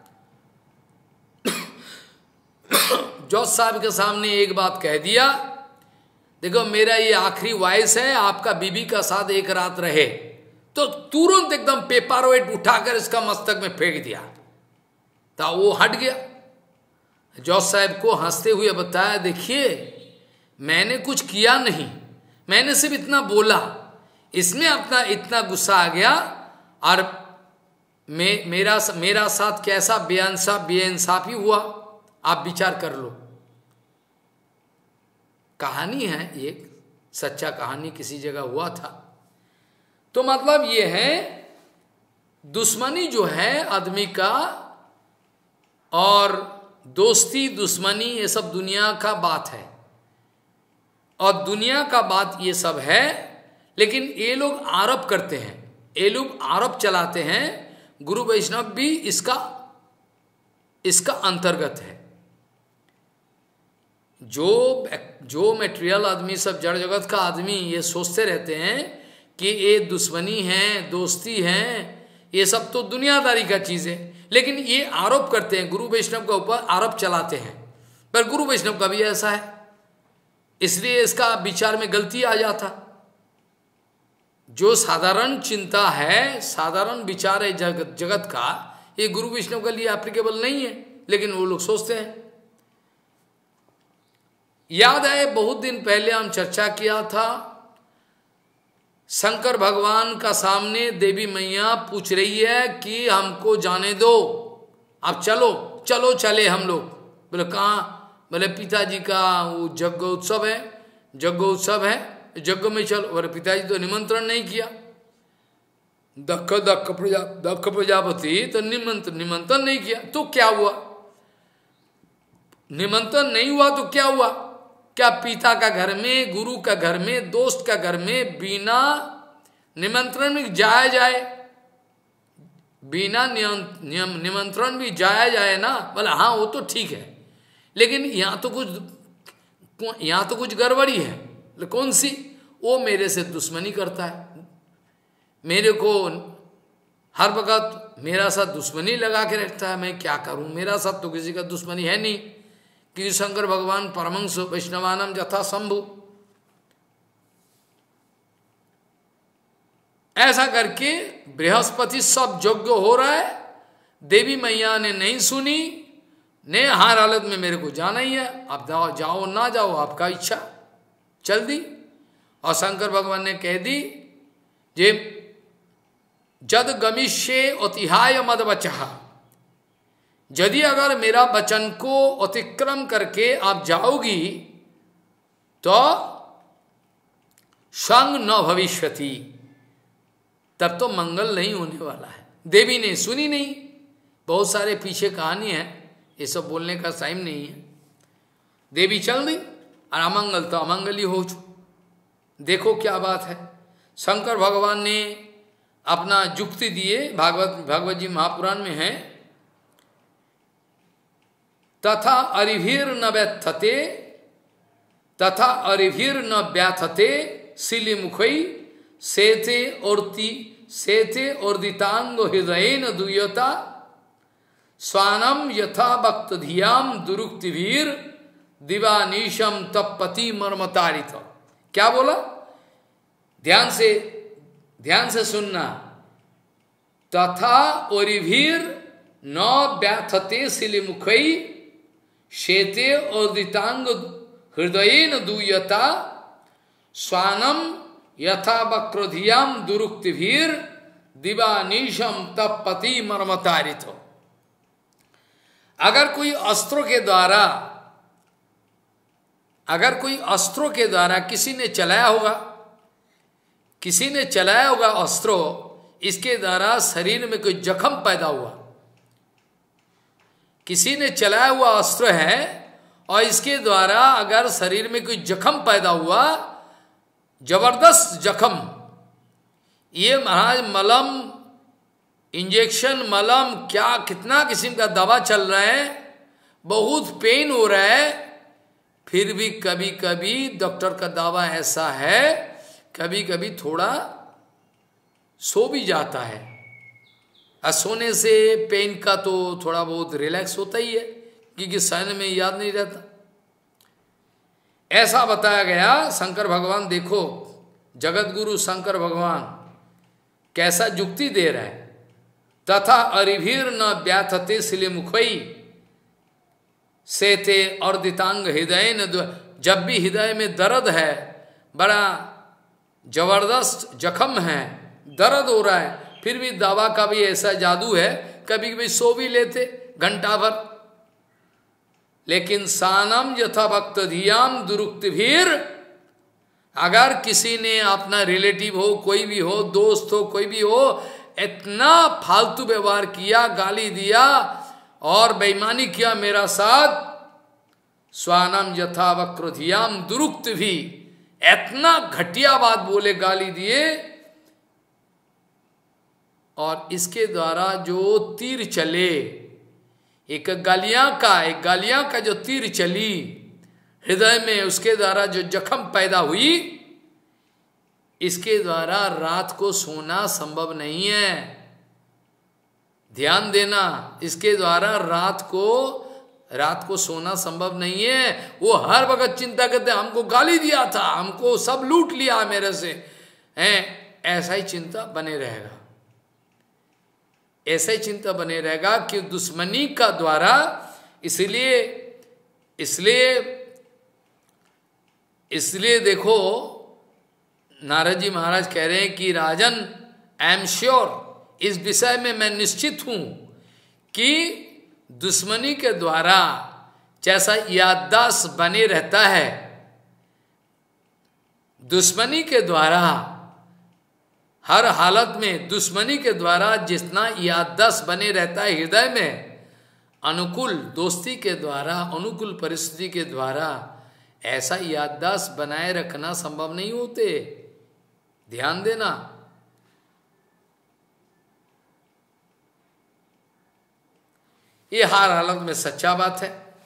जज साहब के सामने एक बात कह दिया, देखो मेरा ये आखिरी ख्वाहिश है, आपका बीबी का साथ एक रात रहे, तो तुरंत एकदम पेपर वेट उठाकर इसका मस्तक में फेंक दिया, तो वो हट गया। जज साहब को हंसते हुए बताया, देखिए मैंने कुछ किया नहीं, मैंने सिर्फ इतना बोला, इसमें अपना इतना गुस्सा आ गया, और मेरा साथ कैसा बेइंसाफी हुआ, आप विचार कर लो। कहानी है, एक सच्चा कहानी किसी जगह हुआ था। तो मतलब ये है, दुश्मनी जो है आदमी का, और दोस्ती दुश्मनी ये सब दुनिया का बात है, और दुनिया का बात ये सब है। लेकिन ये लोग आरोप करते हैं, ये लोग आरोप चलाते हैं, गुरु वैष्णव भी इसका अंतर्गत है। जो मटेरियल आदमी, सब जड़ जगत का आदमी ये सोचते रहते हैं कि ये दुश्मनी है, दोस्ती है, ये सब तो दुनियादारी का चीज है, लेकिन ये आरोप करते हैं, गुरु वैष्णव के ऊपर आरोप चलाते हैं। पर गुरु वैष्णव का भी ऐसा है, इसलिए इसका विचार में गलती आ जाता। जो साधारण चिंता है, साधारण विचार है जगत का, ये गुरु वैष्णव के लिए एप्लीकेबल नहीं है, लेकिन वो लोग सोचते हैं। याद है बहुत दिन पहले हम चर्चा किया था, शंकर भगवान का सामने देवी मैया पूछ रही है कि हमको जाने दो, अब चलो चलो चले हम लोग। बोले कहाँ? बोले पिताजी का वो यज्ञ उत्सव है, यज्ञ में चलो। बोले पिताजी तो निमंत्रण नहीं किया। दक्ष प्रजापति तो निमंत्रण नहीं किया, तो क्या हुआ? निमंत्रण नहीं हुआ तो क्या हुआ? क्या पिता का घर में, गुरु का घर में, दोस्त का घर में बिना निमंत्रण में जाया जाए? बिना निमंत्रण भी जाया जाए ना? बोला हाँ वो तो ठीक है, लेकिन यहाँ तो कुछ गड़बड़ी है। कौन सी? वो मेरे से दुश्मनी करता है, मेरे को हर वक्त मेरा साथ दुश्मनी लगा के रखता है। मैं क्या करूं? मेरा साथ तो किसी का दुश्मनी है नहीं, क्योंकि शंकर भगवान परमहंस वैष्णवानम यथा शंभु। ऐसा करके बृहस्पति सब यज्ञ हो रहा है, देवी मैया ने नहीं सुनी, ने हर हालत में मेरे को जाना ही है, आप जाओ ना जाओ आपका इच्छा, चल दी। और शंकर भगवान ने कह दी, जे जद गमिष्ये अतिहाय मद वचः, यदि अगर मेरा वचन को अतिक्रम करके आप जाओगी तो संग न भविष्यति, तब तो मंगल नहीं होने वाला है। देवी ने सुनी नहीं। बहुत सारे पीछे कहानी है, ये सब बोलने का टाइम नहीं है। देवी चल दी और अमंगल तो अमंगल ही हो चुका। देखो क्या बात है। शंकर भगवान ने अपना युक्ति दिए, भागवत जी महापुराण में है, तथा अरिभिर न व्याथते शिलिमुखई सेते अर्दितांग हृदयेन दुयता स्वानम यथा भक्त धियाम दुरुक्तिवीर दिवानीशम तपति मर्मतारित। क्या बोला? ध्यान से सुनना। तथा ओरिभीर न व्याथते शिलिमुखई शेते अर्दितांग हृदयेन दूयता स्वानम यथा वक्रोधियाम दुरुक्तिभीर दिवानीशम तपति मर्मतारित। अगर कोई अस्त्रों के द्वारा किसी ने चलाया होगा अस्त्रो, इसके द्वारा शरीर में कोई जख्म पैदा हुआ, किसी ने चलाया हुआ अस्त्र है और इसके द्वारा अगर शरीर में कोई जख्म पैदा हुआ, जबरदस्त जख्म, ये महाराज मलम, इंजेक्शन, मलम, क्या कितना किस्म का दवा चल रहा है, बहुत पेन हो रहा है, फिर भी कभी कभी डॉक्टर का दावा ऐसा है, कभी कभी थोड़ा सो भी जाता है। और सोने से पेन का तो थोड़ा बहुत रिलैक्स होता ही है, क्योंकि सहन में याद नहीं रहता। ऐसा बताया गया। शंकर भगवान देखो, जगत गुरु शंकर भगवान कैसा युक्ति दे रहे हैं। तथा अरिभीर न व्याथते सिले मुखई से ते अर्दितांग हृदय न, जब भी हृदय में दर्द है, बड़ा जबरदस्त जख्म है, दर्द हो रहा है, फिर भी दवा का भी ऐसा जादू है, कभी कभी सो भी लेते घंटा भर। लेकिन सानम यथा भक्त धियाम दुरुक्तिभीर, अगर किसी ने अपना रिलेटिव हो, कोई भी हो, दोस्त हो, कोई भी हो, इतना फालतू व्यवहार किया, गाली दिया और बेईमानी किया मेरा साथ, स्वानम यथा वक्रोधियाम दुरुक्त भी, इतना घटिया बात बोले, गाली दिए, और इसके द्वारा जो तीर चले, एक गालियां का जो तीर चली हृदय में, उसके द्वारा जो जख्म पैदा हुई, इसके द्वारा रात को सोना संभव नहीं है। ध्यान देना, इसके द्वारा रात को सोना संभव नहीं है। वो हर वक्त चिंता करते, हमको गाली दिया था, हमको सब लूट लिया मेरे से, ऐसा ही चिंता बने रहेगा, ऐसा ही चिंता बने रहेगा कि दुश्मनी का द्वारा। इसलिए देखो, नारद जी महाराज कह रहे हैं कि राजन, आई एम श्योर, इस विषय में मैं निश्चित हूं कि दुश्मनी के द्वारा जैसा याददाश्त बने रहता है, दुश्मनी के द्वारा हर हालत में, दुश्मनी के द्वारा जितना याददाश्त बने रहता है हृदय में, अनुकूल दोस्ती के द्वारा, अनुकूल परिस्थिति के द्वारा ऐसा याददाश्त बनाए रखना संभव नहीं होते। ध्यान देना। ये हर हालत में सच्चा बात है।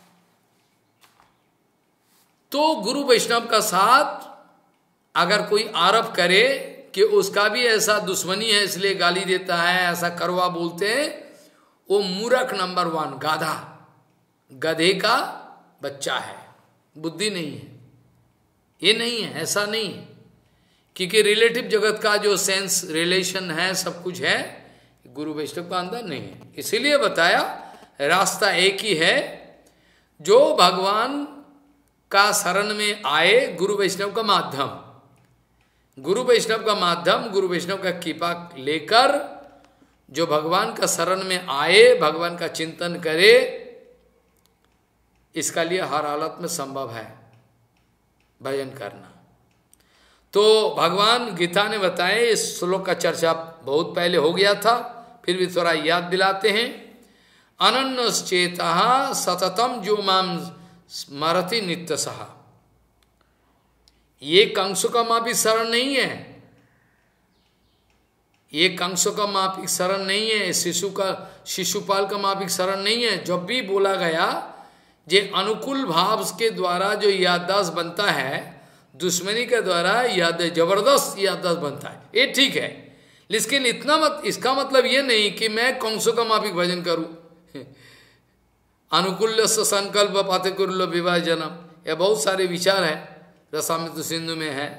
तो गुरु वैष्णव का साथ अगर कोई आरोप करे कि उसका भी ऐसा दुश्मनी है इसलिए गाली देता है, ऐसा करवा बोलते हैं, वो मूर्ख नंबर 1, गाधा, गधे का बच्चा है, बुद्धि नहीं है। ये नहीं है, ऐसा नहीं है, क्योंकि रिलेटिव जगत का जो सेंस रिलेशन है, सब कुछ है, गुरु वैष्णव का अंदर नहीं है। इसीलिए बताया रास्ता एक ही है, जो भगवान का शरण में आए, गुरु वैष्णव का माध्यम, गुरु वैष्णव का माध्यम, गुरु वैष्णव का कृपा लेकर जो भगवान का शरण में आए, भगवान का चिंतन करे, इसका लिए हर हालत में संभव है भजन करना। तो भगवान गीता ने बताए, इस श्लोक का चर्चा बहुत पहले हो गया था, फिर भी थोड़ा याद दिलाते हैं। अनन्यश्चेतः सततम जो माम स्मरति नित्य सहा, ये कंसों का माफिक शरण नहीं है, ये कंसों का माफिक शरण नहीं है, शिशुपाल का माफिक शरण नहीं है। जब भी बोला गया जे अनुकूल भाव के द्वारा जो याददाश्त बनता है, दुश्मनी के द्वारा जबरदस्त याददाश्त बनता है, ये ठीक है, लेकिन इसका मतलब ये नहीं कि मैं कंसों का माफिक भजन करूं। अनुकूल्य संकल्प पाते कुल्य विवाह जन्म, ये बहुत सारे विचार है, रसामृत सिंधु में है।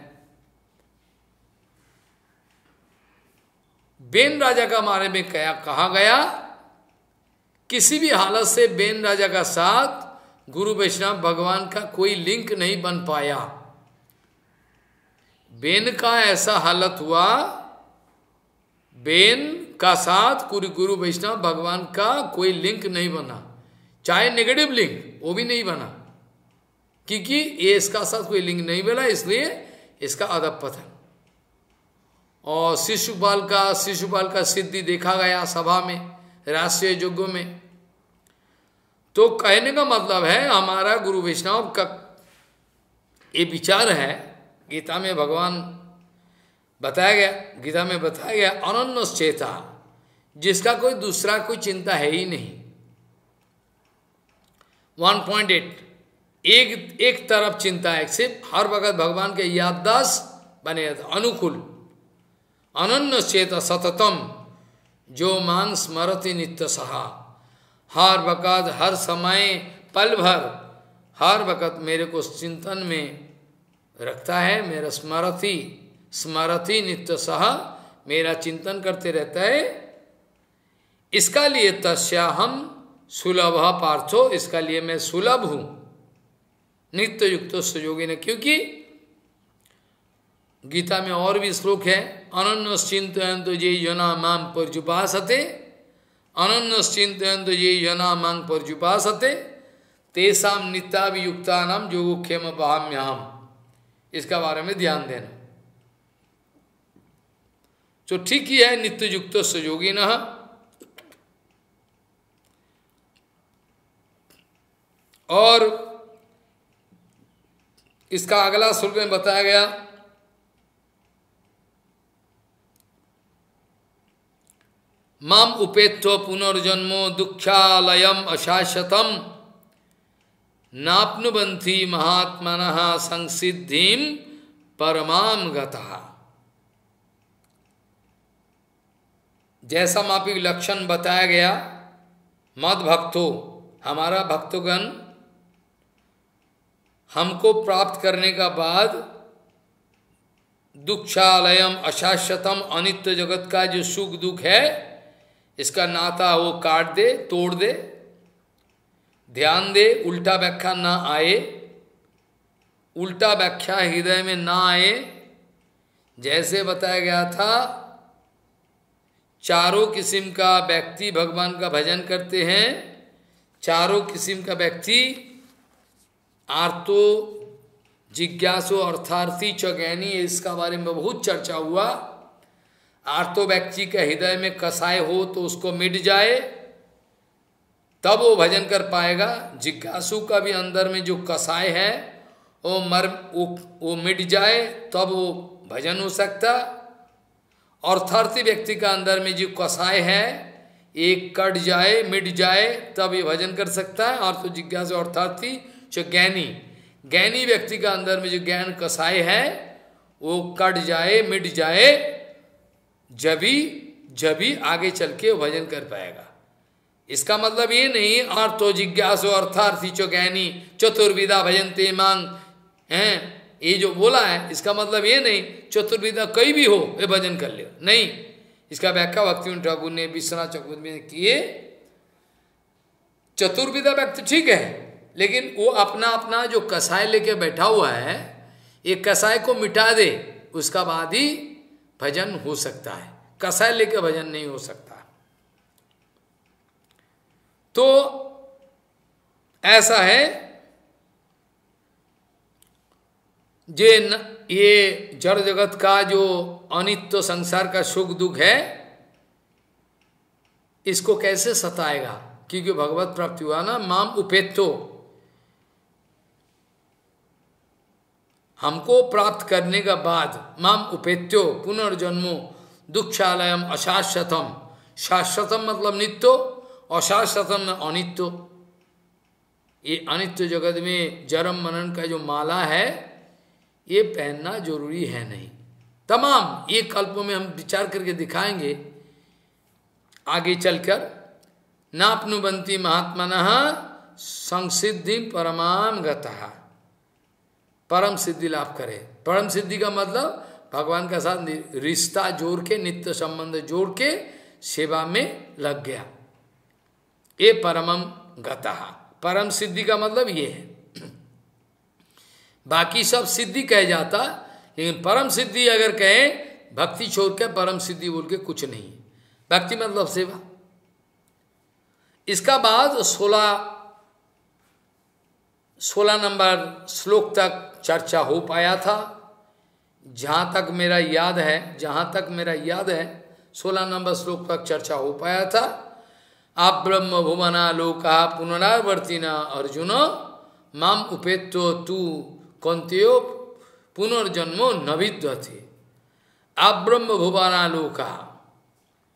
बेन राजा का बारे में क्या कहा गया, किसी भी हालत से बेन राजा का साथ गुरु वैष्णव भगवान का कोई लिंक नहीं बन पाया। बेन का ऐसा हालत हुआ, बेन का साथ गुरु वैष्णव भगवान का कोई लिंक नहीं बना, चाहे नेगेटिव लिंक, वो भी नहीं बना, क्योंकि ये इसका साथ कोई लिंक नहीं बना, इसलिए इसका अधपतन। और शिशुपाल का सिद्धि देखा गया सभा में, राष्ट्रीय यज्ञों में। तो कहने का मतलब है, हमारा गुरु वैष्णव का ये विचार है, गीता में भगवान बताया गया, गीता में बताया गया, अनन्यश्चेता, जिसका कोई दूसरा कोई चिंता है ही नहीं। 1.8 एक तरफ चिंता है, सिर्फ हर वक्त भगवान के याददाश्त बने रहते, अनुकूल। अनन्य चेत सततम जो मांग स्मरति नित्य सहा, हर वक्त हर समय पल भर हर वक्त मेरे को चिंतन में रखता है, मेरा स्मरति नित्य सहा, मेरा चिंतन करते रहता है। इसका लिए तस्या हम सुलभ पार्थो, इसका लिए मैं सुलभ हूं नित्य युक्त सुयोगी ने, क्योंकि गीता में और भी श्लोक है, अनन्य चिंतयंतो ये जना मां पर्युपासते, अनन्य चिंतयंतो ये जना मां पर्युपासते तेसाम नित्याभियुक्ता नाम योगक्षेम बहाम्यहम। इसका बारे में ध्यान देना। तो ठीक ही है, नित्य युक्त सुयोगी न। और इसका अगला श्लोक में बताया गया, माम उपेत्व पुनर्जन्मो दुःखालयम अशाश्वतम नाप्नुबंथी महात्मनः संसिद्धिम परमाम गतः। जैसा मापिक लक्षण बताया गया, मद भक्तो, हमारा भक्तगण हमको प्राप्त करने का बाद दुःखालयम अशाश्वतम, अनित्य जगत का जो सुख दुख है इसका नाता वो काट दे, तोड़ दे, ध्यान दे, उल्टा व्याख्या ना आए, उल्टा व्याख्या हृदय में ना आए। जैसे बताया गया था, चारों किस्म का व्यक्ति भगवान का भजन करते हैं, चारों किस्म का व्यक्ति आर्तो जिज्ञासु अर्थार्थी च ज्ञानी, इसका बारे में बहुत चर्चा हुआ। आर्तो व्यक्ति के हृदय में कसाय हो तो उसको मिट जाए तब वो भजन कर पाएगा। जिज्ञासु का भी अंदर में जो कसाय है वो मिट जाए तब वो भजन हो सकता। अर्थार्थी व्यक्ति का अंदर में जो कसाय है एक कट जाए, मिट जाए, तब ये भजन कर सकता है। और तो जिज्ञासु अर्थार्थी जो ज्ञानी व्यक्ति का अंदर में जो ज्ञान कसाय है वो कट जाए, मिट जाए, जब ही आगे चल के वो भजन कर पाएगा। इसका मतलब ये नहीं अर्थो जिज्ञासु अर्थार्थी चो ज्ञानी चतुर्विदा भजनते मांग हैं, ये जो बोला है इसका मतलब ये नहीं चतुर्विदा कोई भी हो ये भजन कर ले, नहीं। इसका व्याख्या भक्ति ठाकुर ने विश्वनाथ चक्रवर्ती में किए। चतुर्विदा व्यक्ति ठीक है, लेकिन वो अपना अपना जो कसाय लेके बैठा हुआ है, ये कसाय को मिटा दे, उसका बाद ही भजन हो सकता है। कसाय लेके भजन नहीं हो सकता। तो ऐसा है, ये जड़ जगत का जो अनित्य संसार का सुख दुख है, इसको कैसे सताएगा? क्योंकि भगवत प्राप्ति हुआ ना, माम उपेत्तो, हमको प्राप्त करने का बाद, माम उपेत्यो पुनर्जन्मो दुःखालयम अशाश्वतम, शाश्वतम मतलब नित्यो, अशाश्वतम अनित्यो। ये अनित्य जगत में जन्म मरण का जो माला है ये पहनना जरूरी है नहीं। तमाम ये कल्पों में हम विचार करके दिखाएंगे आगे चलकर। नाप्नुबंती महात्मनः संसिद्धि परमाम गतः, परम सिद्धि लाभ करे। परम सिद्धि का मतलब भगवान का साथ रिश्ता जोड़ के, नित्य संबंध जोड़ के सेवा में लग गया, ये परमम गतः। परम सिद्धि का मतलब ये है। बाकी सब सिद्धि कह जाता, लेकिन परम सिद्धि अगर कहे, भक्ति छोड़ के परम सिद्धि बोल के कुछ नहीं। भक्ति मतलब सेवा। इसका बाद 16 नंबर श्लोक तक चर्चा हो पाया था। जहाँ तक मेरा याद है 16 नंबर श्लोक तक चर्चा हो पाया था। आप ब्रह्म भुवना लोका पुनरावर्तिना अर्जुन माम उपेत्तो तू कौन्तेयो पुनर्जन्मो न विद्यते। आप ब्रह्म भुवना लोका,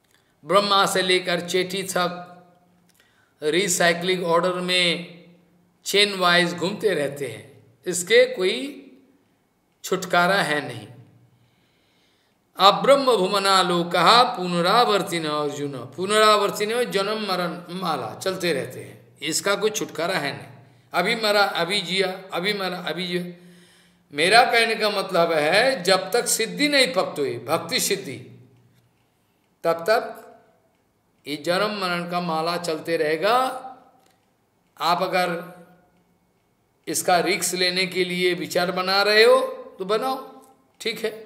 ब्रह्मा से लेकर चेटी तक रिसाइक्लिंग ऑर्डर में चेन वाइज घूमते रहते हैं, इसके कोई छुटकारा है नहीं। अब्रह्म भुवना लोकहा पुनरावर्तिन अर्जुन, पुनरावर्तिन जन्म मरण माला चलते रहते हैं, इसका कोई छुटकारा है नहीं। अभी मरा अभी जिया, अभी मरा अभी जिया। मेरा कहने का मतलब है जब तक सिद्धि नहीं प्राप्त हुई, भक्ति सिद्धि, तब तक ये जन्म मरण का माला चलते रहेगा। आप अगर इसका रिस्क लेने के लिए विचार बना रहे हो तो बनाओ, ठीक है।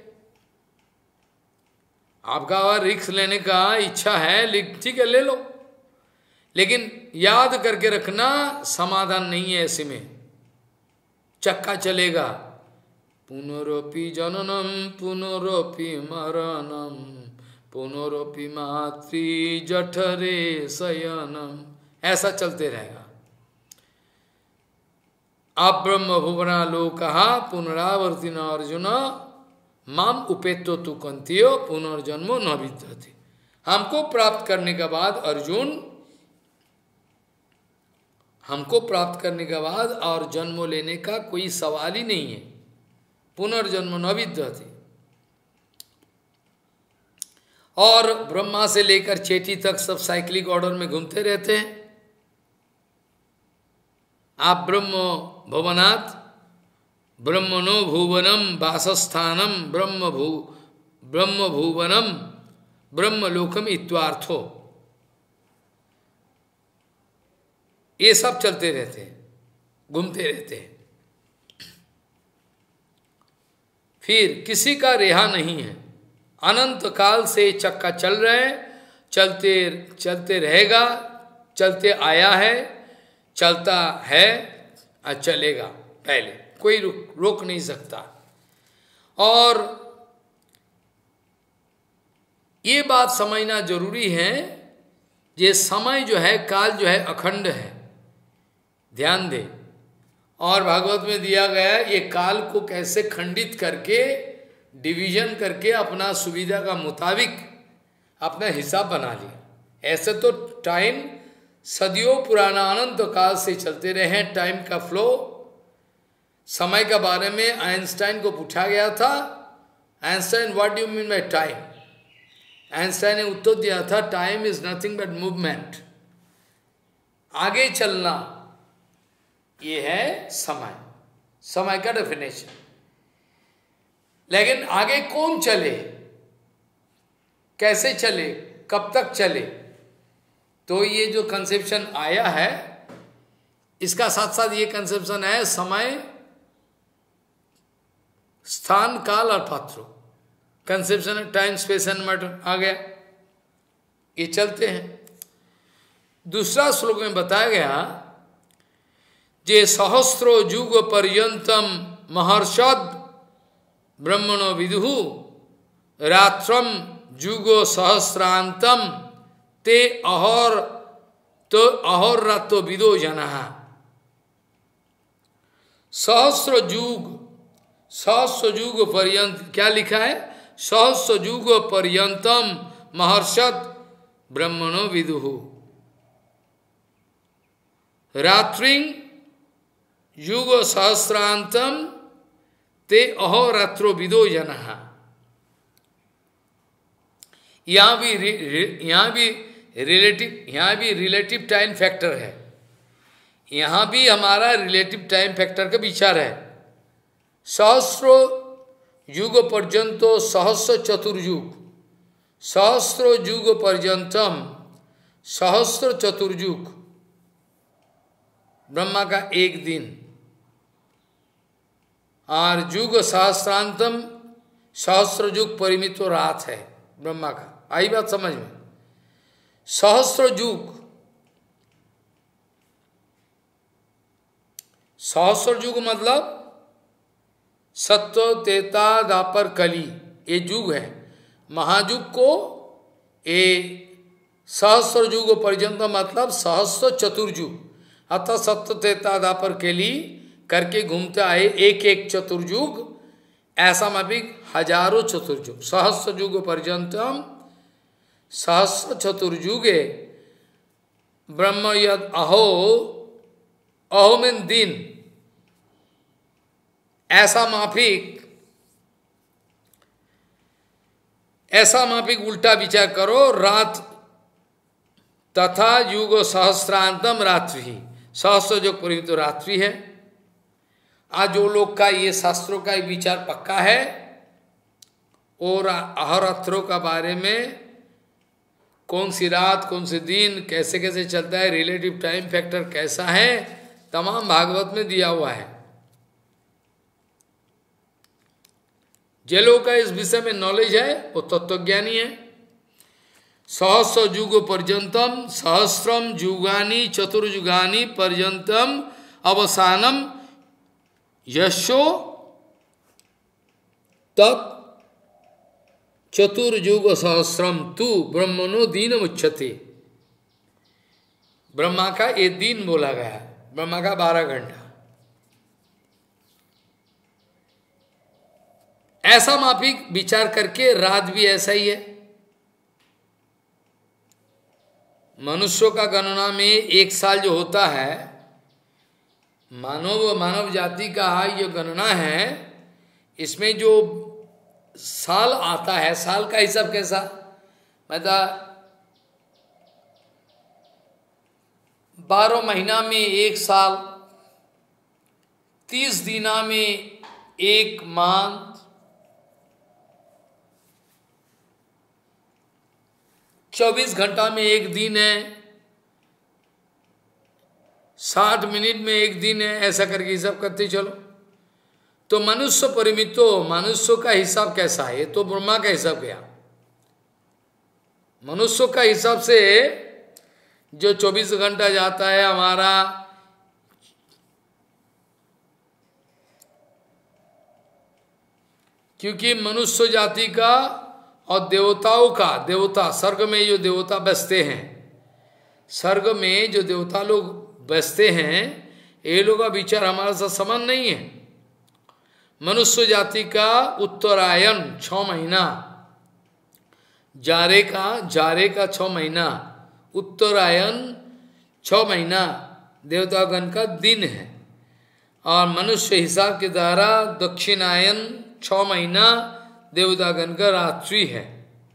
आपका अगर रिस्क लेने का इच्छा है, ठीक है, ले लो, लेकिन याद करके रखना समाधान नहीं है ऐसे में, चक्का चलेगा। पुनरोपि जननम पुनरोपि मरणम पुनरोपि मातृ जठरे शयनम, ऐसा चलते रहेगा। अब्रह्म भुवना लोकहा पुनरावर्तिन अर्जुन माम उपेतो तु कंतियो पुनर्जन्मो न विद्यते। हमको प्राप्त करने के बाद अर्जुन, हमको प्राप्त करने के बाद और जन्म लेने का कोई सवाल ही नहीं है। पुनर्जन्म न विद्यते। और ब्रह्मा से लेकर चेटी तक सब साइक्लिक ऑर्डर में घूमते रहते हैं। आप ब्रह्म भवनात् ब्रह्मणो भुवनम वासस्थानम ब्रह्म भुवनम ब्रह्मलोकम इत्वार्थो, ये सब चलते रहते हैं, घूमते रहते हैं। फिर किसी का रेहा नहीं है, अनंत काल से चक्का चल रहे, चलते चलते रहेगा, चलते आया है, चलता है और चलेगा, पहले कोई रोक नहीं सकता। और ये बात समझना जरूरी है, ये समय जो है, काल जो है अखंड है, ध्यान दे। और भागवत में दिया गया ये काल को कैसे खंडित करके, डिवीजन करके अपना सुविधा का मुताबिक अपना हिसाब बना लिया। ऐसे तो टाइम सदियों पुराना अनंत काल से चलते रहे हैं, टाइम का फ्लो। समय के बारे में आइंस्टाइन को पूछा गया था, Einstein what do you mean by time? Einstein ने उत्तर दिया था, time is nothing but movement, आगे चलना, ये है समय, समय का डेफिनेशन। लेकिन आगे कौन चले, कैसे चले, कब तक चले, तो ये जो कंसेप्शन आया है, इसका साथ साथ ये कंसेप्शन है समय स्थान काल और पात्र, कंसेप्शन है टाइम स्पेस एंड मैटर आ गया, ये चलते हैं। दूसरा श्लोक में बताया गया, जे सहस्रो युग पर्यंतम महर्षद ब्रह्मणो विदुहु रात्रम युगो सहस्रांतम ते अहोरात्रो विदो जनः। सहस्र युग पर्यंत, क्या लिखा है? सहस्र युग पर्यंतम महर्षद ब्रह्मणो विदुहु रात्रिं युग सहस्रांतम ते अहोरात्रो विदो जनः। यहाँ भी रिलेटिव टाइम फैक्टर है, यहाँ भी हमारा रिलेटिव टाइम फैक्टर का विचार है। सहस्रो युग पर्यंतो सहस्र चतुर्युग, सहस्रो युग पर्यंतम सहस्र चतुर्युग, ब्रह्मा का एक दिन, और युग सहस्रांतम सहस्र युग परिमित रात है ब्रह्मा का। आई बात समझ में? सहस्र युग, सहस्र युग मतलब सत्य त्रेता द्वापर कली, ये युग है। महायुग को ये सहस्र युग पर्यंत मतलब सहस्र चतुर्युग, अतः सत्य त्रेता द्वापर कली करके घूमते आए एक एक चतुर्युग, ऐसा मापिक हजारों चतुर्युग, सहस्र युग पर्यंतम सहस्र चतुर्युगे ब्रह्म यद अहोमिन दिन, ऐसा माफिक उल्टा विचार करो। रात तथा युग सहस्रांतम रात्रि, सहस्र जो परिमित रात्रि है। आज जो लोग का ये शास्त्रों का विचार पक्का है और अहोरात्रों का बारे में, कौन सी रात कौन से दिन कैसे कैसे चलता है, रिलेटिव टाइम फैक्टर कैसा है, तमाम भागवत में दिया हुआ है। जे लोग का इस विषय में नॉलेज है वो तत्वज्ञानी है। सहस्र युग पर्यंतम, सहस्रम युगानी चतुर्युगानी पर्यंतम अवसानम यशो तत् चतुर्युग सहस्रम तु ब्रह्मणो दीन उच्यते। ब्रह्मा का ये दिन बोला गया है, ब्रह्मा का 12 घंटा। ऐसा माफिक विचार करके रात भी ऐसा ही है। मनुष्यों का गणना में 1 साल जो होता है, मानव जाति का ये गणना है, इसमें जो साल आता है, साल का हिसाब कैसा, मतलब 12 महीना में 1 साल, 30 दिना में 1 मंथ, 24 घंटा में 1 दिन है, 60 मिनट में 1 दिन है, ऐसा करके हिसाब करते चलो। तो मनुष्य परिमितो, मनुष्यों का हिसाब कैसा है, ये तो ब्रह्मा का हिसाब गया। मनुष्यों का हिसाब से जो 24 घंटा जाता है हमारा, क्योंकि मनुष्य जाति का और देवताओं का, देवता स्वर्ग में जो देवता बसते हैं, स्वर्ग में जो देवता लोग बसते हैं, ये लोग का विचार हमारे साथ समान नहीं है। मनुष्य जाति का उत्तरायण 6 महीना, जारे का 6 महीना, उत्तरायण 6 महीना देवतागण का दिन है। और मनुष्य हिसाब के द्वारा दक्षिणायन 6 महीना देवतागण का रात्रि है।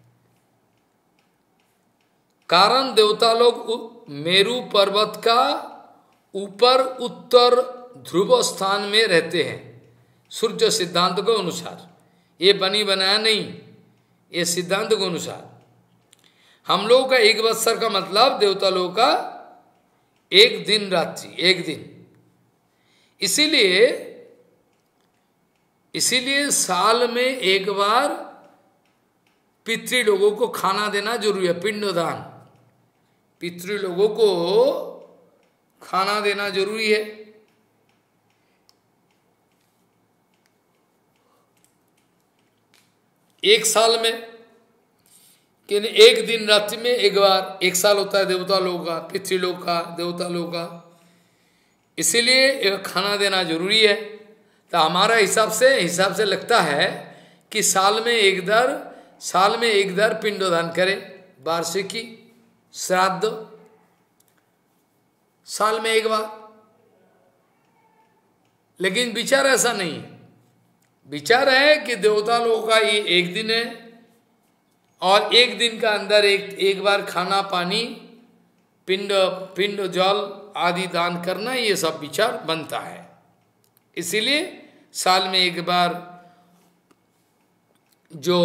कारण देवता लोग मेरु पर्वत का ऊपर उत्तर ध्रुव स्थान में रहते हैं, सूर्य सिद्धांत के अनुसार। ये बनी बनाया नहीं, ये सिद्धांत के अनुसार। हम लोगों का 1 वत्सर का मतलब देवता लोगों का 1 दिन रात्रि, 1 दिन। इसीलिए साल में 1 बार पितृ लोगों को खाना देना जरूरी है, पिंडदान। पितृ लोगों को खाना देना जरूरी है। एक साल में, कि 1 दिन रात्रि में 1 बार, 1 साल होता है देवता लोगों का, पितृ लोग का, देवता लोगों का। इसीलिए खाना देना जरूरी है। तो हमारा हिसाब से लगता है कि साल में एक दर पिंडदान करें, वार्षिकी श्राद्ध, साल में 1 बार। लेकिन विचार ऐसा नहीं है। विचार है कि देवता लोगों का ये 1 दिन है और 1 दिन का अंदर एक बार खाना पानी, पिंड जल आदि दान करना, ये सब विचार बनता है। इसीलिए साल में 1 बार जो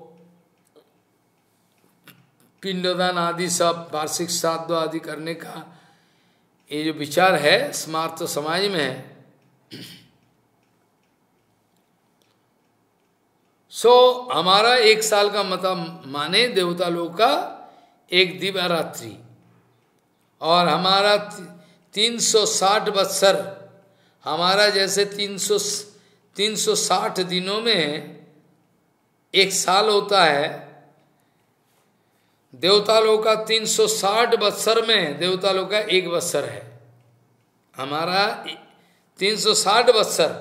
पिंडदान आदि सब वार्षिक श्राद्ध आदि करने का ये जो विचार है स्मार्त समाज में है। हमारा 1 साल का मतलब माने देवता लोग का 1 दिव्य रात्रि, और हमारा 360 वत्सर, हमारा जैसे 360 दिनों में 1 साल होता है, देवता लोग का 360 वत्सर में देवता लोग का 1 वत्सर है। हमारा 360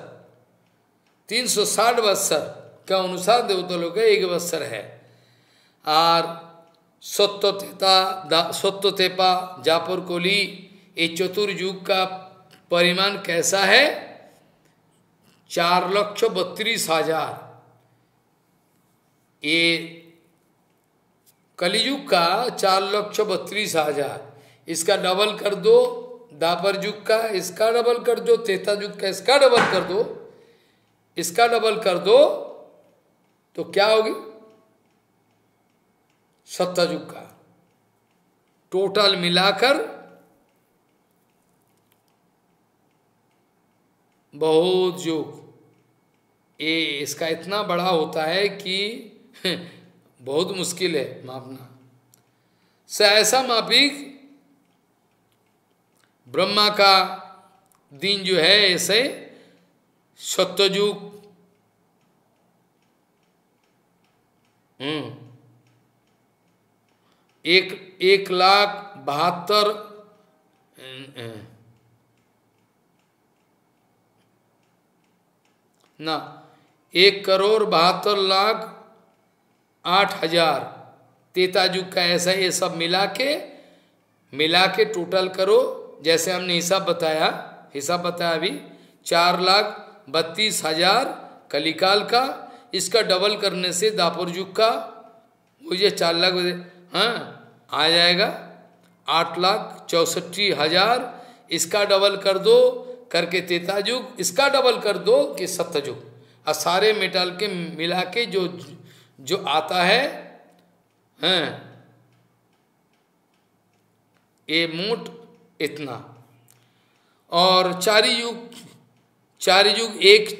वत्सर का अनुसार देवता लोग का 1 वत्सर है। और सत्वतेपा जापर कोली, ये चतुर्युग का परिमाण कैसा है? 4,32,000। ये कलियुग का 4,32,000, इसका डबल कर दो द्वापर युग का, इसका डबल कर दो त्रेता युग का, इसका डबल कर दो, इसका डबल कर दो, तो क्या होगी? सत्ययुग का टोटल मिलाकर बहुत युग। ये इसका इतना बड़ा होता है कि बहुत मुश्किल है मापना। ऐसा मापिक ब्रह्मा का दिन जो है ऐसे सत्ययुग 1,72,000 ना 1,72,08,000 त्रेता युग का ऐसा ये सब मिला के टोटल करो। जैसे हमने हिसाब बताया अभी 4,32,000 कलिकाल का, इसका डबल करने से द्वापर युग का मुझे 4 लाख आ जाएगा 8,64,000। इसका डबल कर दो करके त्रेता युग, इसका डबल कर दो कि सत्ययुग, और सारे मेटल के मिला के जो आता है ये मोट इतना। और चारि युग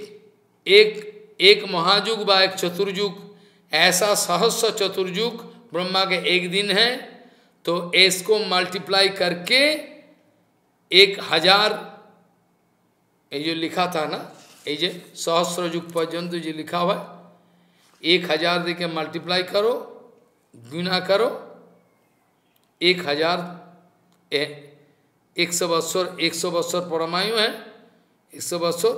एक महायुग व एक चतुर्युग, ऐसा सहस्र चतुर्युग ब्रह्मा के एक दिन है। तो इसको मल्टीप्लाई करके 1,000, ये जो लिखा था ना, ये जो सहस्र युग पर्यंत जो लिखा हुआ है, 1,000 देके मल्टीप्लाई करो, गुना करो, 1,000 100 परमायु है, 100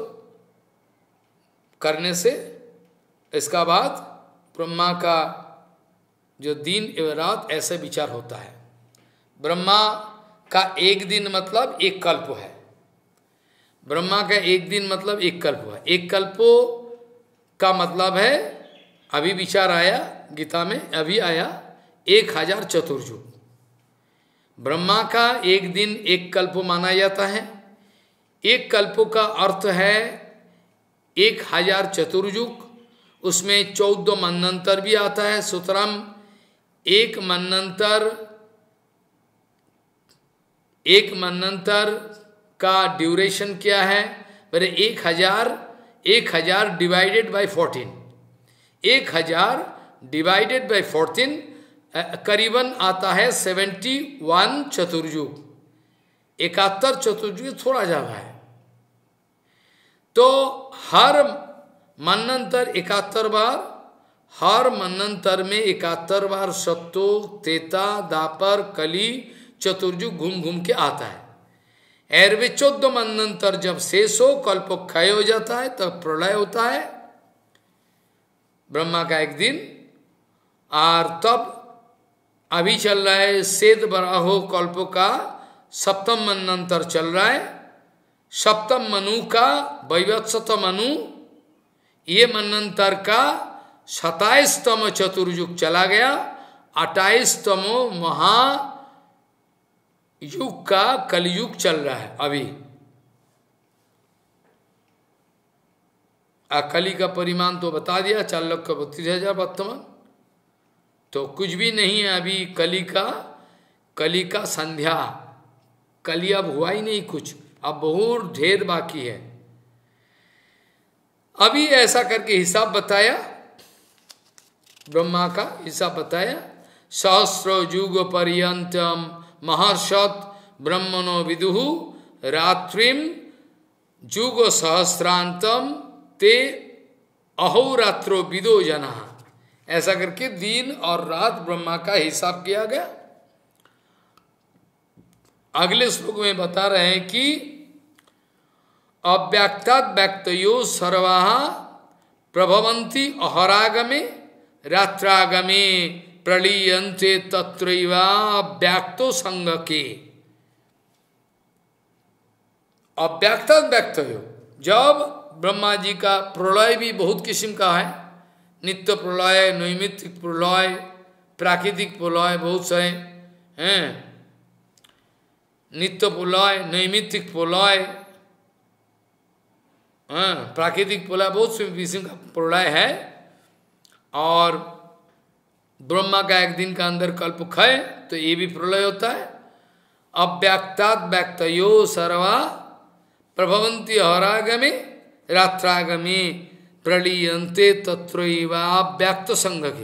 करने से इसका बाद ब्रह्मा का जो दिन एवं रात ऐसे विचार होता है। ब्रह्मा का एक दिन मतलब एक कल्प है। ब्रह्मा का एक दिन मतलब एक कल्प है। एक कल्पो का मतलब है, अभी विचार आया गीता में, अभी आया 1,000 चतुर्युग। ब्रह्मा का एक दिन एक कल्प माना जाता है। एक कल्प का अर्थ है 1,000 चतुर्युग, उसमें 14 मनंतर भी आता है। सुतराम एक मनंतर का ड्यूरेशन क्या है? मेरे 1,000 डिवाइडेड बाय 14, 1,000 डिवाइडेड बाय 14 करीबन आता है 71 चतुर्युग। 71 चतुर्युग थोड़ा ज्यादा है। तो हर मनंतर 71 बार, हर मनंतर में 71 बार सत्तो त्रेता द्वापर कली चतुर्युग घूम घूम के आता है। एरवे 14 मनंतर जब शेष हो, कल्प क्षय हो जाता है, तब प्रलय होता है ब्रह्मा का एक दिन। और तब अभी चल रहा है सेद बराहो कल्प का 7म मनंतर चल रहा है। 7म मनु का वैवत्सत मनु, ये मनंतर का 27तम चतुर्युग चला गया। 28तम महायुग का कलयुग चल रहा है अभी। कली का परिमाण तो बता दिया, 4,32,000 वर्तमान, तो कुछ भी नहीं है अभी। कली का संध्या, कली अब हुआ ही नहीं कुछ, अब बहुत ढेर बाकी है। अभी ऐसा करके हिसाब बताया, ब्रह्मा का हिसाब बताया। सहस्र युग पर्यंतम महर्षत ब्रह्मणो विदुहु रात्रिम युग सहस्रांतम ते अहोरात्रो विदो जना। ऐसा करके दिन और रात ब्रह्मा का हिसाब किया गया। अगले श्लोक में बता रहे हैं कि अव्यक्तात् व्यक्तयो सर्वाः प्रभवन्ति अहरागमे रात्रागमे प्रलीयन्ते तत्रैवा व्यक्तो संगके। अव्यक्त व्यक्त हो, जब ब्रह्मा जी का प्रलय भी बहुत किस्म का है, नित्य प्रलय, नैमित्तिक प्रलय, प्राकृतिक प्रलय, बहुत से हैं, नित्य प्रलय, नैमित्तिक प्रलय, प्राकृतिक प्रलय, बहुत से किस्म का प्रलय है। और ब्रह्मा का एक दिन का अंदर कल्प क्षय, तो ये भी प्रलय होता है। अव्यक्तात् व्यक्तयो सर्वा प्रभवन्ति अहरागमे रात्रागमे प्रलीयन्ते तत्रैवा अव्यक्त संघ के।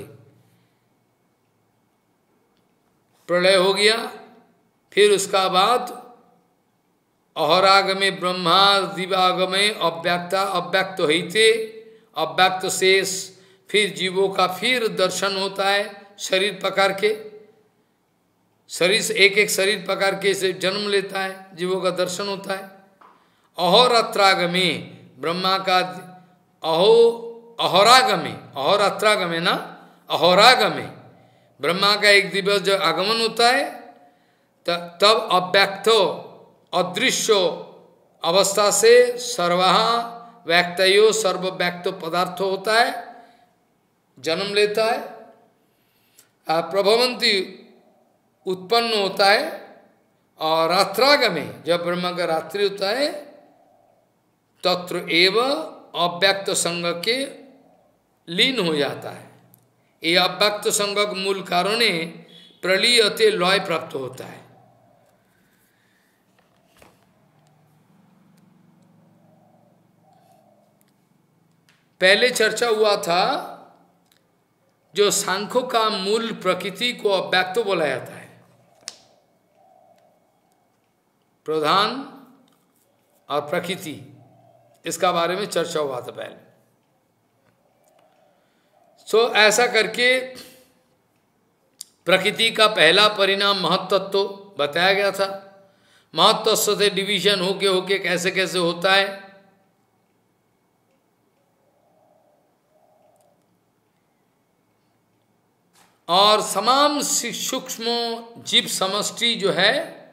प्रलय हो गया, फिर उसका बाद अहरागमे ब्रह्मा दिवागमे अव्यक्ता अव्यक्त हिते, अव्यक्त शेष, फिर जीवों का फिर दर्शन होता है, शरीर पकड़ के, शरीर से एक एक शरीर पकड़ के से जन्म लेता है, जीवों का दर्शन होता है। अहोरात्रागमे ब्रह्मा का अहोरागमे, अहोरात्रागमे ना, अहोरागमे ब्रह्मा का एक दिवस जब आगमन होता है, तब अव्यक्तो अदृश्य अवस्था से सर्वहा व्यक्तयो सर्वव्यक्त पदार्थ होता है, जन्म लेता है। प्रभवंती उत्पन्न होता है, और रात्रागमे जब ब्रह्मा का रात्रि होता है, तत्र एव अव्यक्त संग के लीन हो जाता है। ये अव्यक्त संग का मूल कारण प्रलीयते लय प्राप्त होता है। पहले चर्चा हुआ था, जो सांख्यों का मूल प्रकृति को अव्यक्त बोला जाता है, प्रधान और प्रकृति, इसका बारे में चर्चा हुआ था पहले। सो ऐसा करके प्रकृति का पहला परिणाम महत्तत्व बताया गया था। महत्तत्व से डिवीजन होके होके कैसे कैसे होता है, और तमाम सूक्ष्म जीव समष्टि जो है,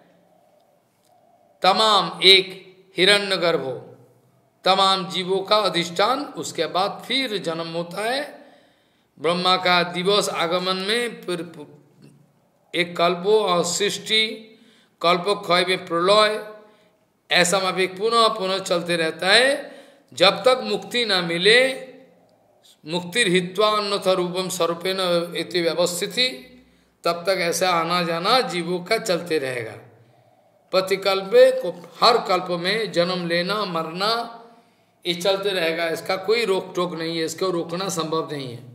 तमाम एक हिरण्यगर्भ हो, तमाम जीवों का अधिष्ठान, उसके बाद फिर जन्म होता है। ब्रह्मा का दिवस आगमन में फिर एक कल्पो और सृष्टि, कल्पो क्षय में प्रलय, ऐसा माफिक पुनः पुनः चलते रहता है, जब तक मुक्ति ना मिले। मुक्तिर हित्वा अन्यथा रूपम स्वरूपेण इति व्यवस्थिति, तब तक ऐसा आना जाना जीवों का चलते रहेगा। प्रतिकल्पे को हर कल्प में जन्म लेना मरना ये चलते रहेगा, इसका कोई रोक टोक नहीं है, इसको रोकना संभव नहीं है।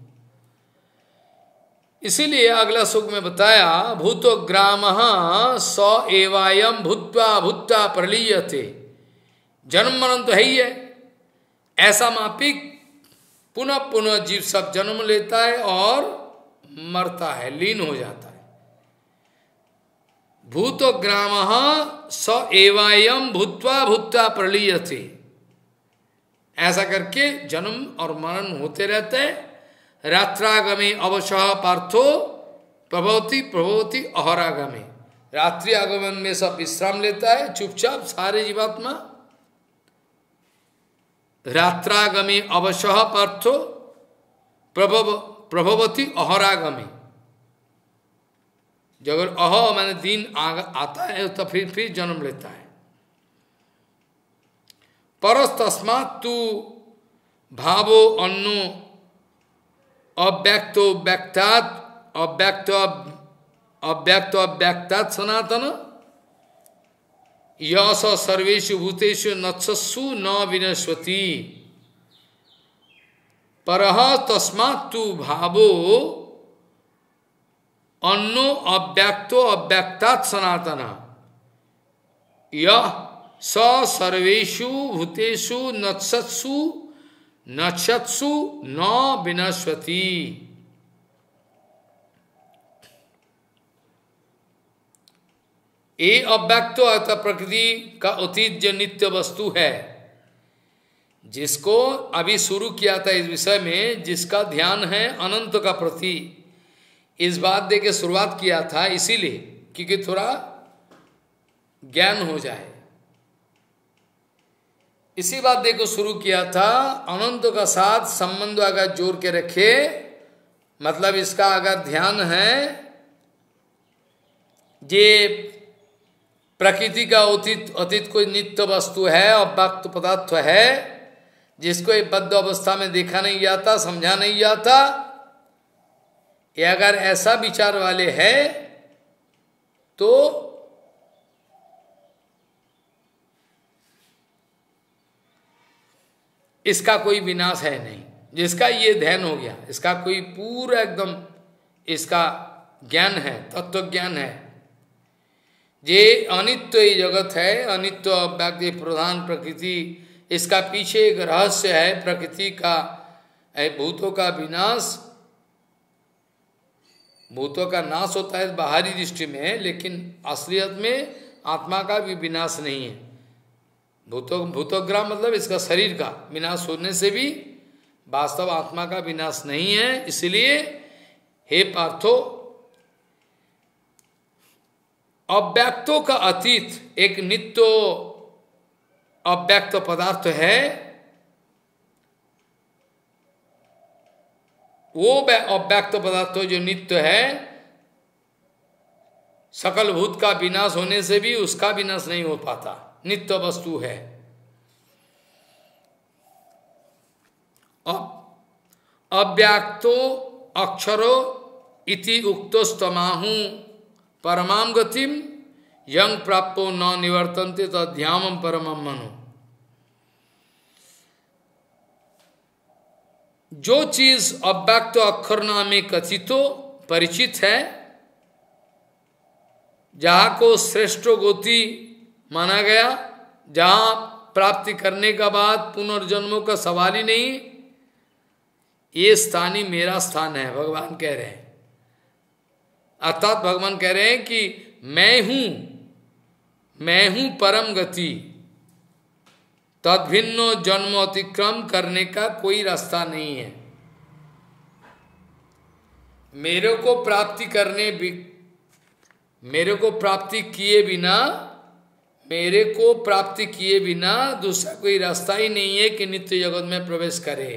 इसीलिए अगला श्लोक में बताया, भूतो ग्राम स एवायम भूत्वा भूत्वा प्रलीयते, जन्म मरण तो है ही है, ऐसा मापिक पुनः पुनः जीव सब जन्म लेता है और मरता है, लीन हो जाता है। भूतो ग्राम स एवायम भूत्वा भूत्वा प्रलीयते, ऐसा करके जन्म और मरण होते रहते हैं। रात्रागमे अवशः पार्थो प्रभवती प्रभवती अहरागमे, रात्रि आगमन में सब विश्राम लेता है चुपचाप सारे जीवात्मा। रात्रागमे अवशः पार्थो प्रभवती अहरागमे, जब अह मैंने दिन आता है तो फिर जन्म लेता है। परस तस्मात् तु भावो अन्नो अव्यक्तो व्यक्तात् अव्यक्त अव्यक्त अव्यक्तात् सनातन यश सर्वेषु भूतेषु नत्सु न विनश्वति। परः तस्मात् तु भावो अन्नो अव्यक्तो अव्यक्तात् सनातन यह स सर्वेषु भूतेषु नत्सु नक्षत्सु न विनश्वति। ये अव्यक्त अर्थात प्रकृति का अतीत जो नित्य वस्तु है, जिसको अभी शुरू किया था इस विषय में, जिसका ध्यान है अनंत का प्रति, इस बात दे के शुरुआत किया था, इसीलिए क्योंकि थोड़ा ज्ञान हो जाए। इसी बात देखो शुरू किया था, अनंत का साथ संबंध अगर जोड़ के रखे, मतलब इसका अगर ध्यान है, जे प्रकृति का अतीत अतीत कोई नित्य वस्तु है, अव्यक्त पदार्थ है, जिसको एक बद्ध अवस्था में देखा नहीं जाता, समझा नहीं जाता, ये अगर ऐसा विचार वाले है तो इसका कोई विनाश है नहीं। जिसका ये ध्यान हो गया, इसका कोई पूरा एकदम इसका ज्ञान है, तत्व ज्ञान है, ये अनित्य ये जगत है, अनित्य अव्यक्त प्रधान प्रकृति, इसका पीछे एक रहस्य है प्रकृति का, भूतों का विनाश, भूतों का नाश होता है बाहरी दृष्टि में, लेकिन असलियत में आत्मा का भी विनाश नहीं है। भूतोग्राम मतलब इसका शरीर का विनाश होने से भी वास्तव आत्मा का विनाश नहीं है। इसलिए हे पार्थो, अव्यक्तों का अतीत एक नित्य अव्यक्त पदार्थ है, वो अव्यक्त पदार्थ जो नित्य है, सकल भूत का विनाश होने से भी उसका विनाश नहीं हो पाता, नित्य वस्तु है। अव्यक्तो अक्षरो इति उक्तोस्तमाहु परमाम गतिम यंग प्राप्तो न निवर्तन्ते तद्ध्यामं परमं मनो। जो चीज अव्यक्त अक्षर नामे कथितो परिचित है, जहाँ को श्रेष्ठ गति माना गया, जहाँ प्राप्ति करने का बाद पुनर्जन्मों का सवाल ही नहीं, ये स्थान ही मेरा स्थान है, भगवान कह रहे हैं। अर्थात भगवान कह रहे हैं कि मैं हूं परम गति, तद्भिन्नो जन्म अतिक्रम करने का कोई रास्ता नहीं है। मेरे को प्राप्ति करने भी, मेरे को प्राप्ति किए बिना दूसरा कोई रास्ता ही नहीं है कि नित्य जगत में प्रवेश करे।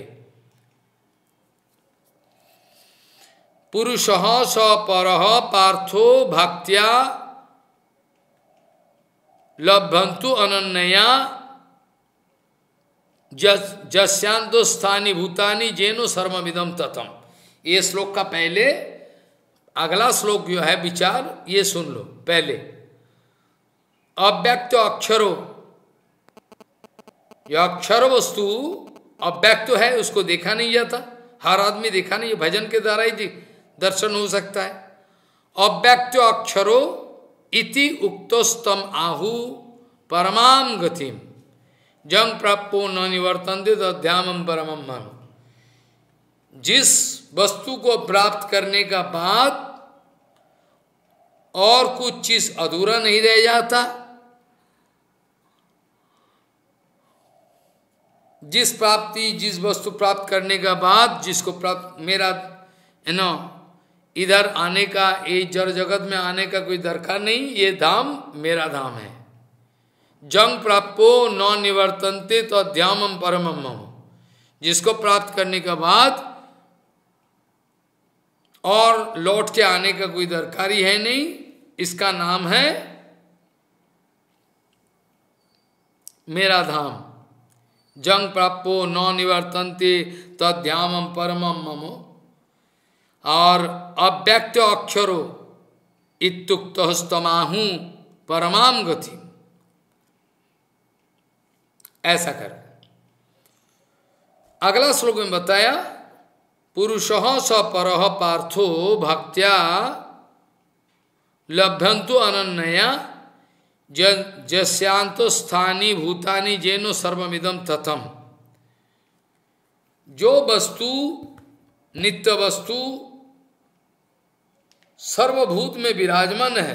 पुरुषः स परः पार्थो भक्त्या लभ्यन्तु अनन्यया जस्यांतो स्थानि भूतानि जेनो सर्वमिदं ततम्। ये श्लोक का पहले अगला श्लोक जो है विचार, ये सुन लो पहले। अव्यक्त अक्षरो, यह अक्षर वस्तु अव्यक्त है, उसको देखा नहीं जाता, हर आदमी देखा नहीं, भजन के द्वारा ही दर्शन हो सकता है। अव्यक्त अक्षरो इति उक्तोस्तम आहु परमाम गतिम जंग प्राप्तो न निवर्तन्ते तद्ध्यामं परमं मनो। जिस वस्तु को प्राप्त करने का बाद और कुछ चीज अधूरा नहीं रह जाता, जिस वस्तु प्राप्त करने का बाद जिसको प्राप्त, मेरा इधर आने का, ये जड़ जगत में आने का कोई दरकार नहीं, ये धाम मेरा धाम है। जंग प्राप्तो न निवर्तन्ते तो अध्यामं परमं मम, जिसको प्राप्त करने के बाद और लौट के आने का कोई दरकार ही है नहीं, इसका नाम है मेरा धाम। जंग प्राप्तो न निवर्तन्ते तद्ध्यामं परमं मम। और अव्यक्त अक्षरो इत्युक्तस्तमाहु परमाम गति, ऐसा कर। अगला श्लोक में बताया, पुरुषः स परः पार्थो भक्त्या लभ्यन्तु अनन्यया जस्यांतो स्थानि भूतानि जेनो सर्वमिदं ततम्। जो वस्तु नित्य वस्तु सर्वभूत में विराजमान है,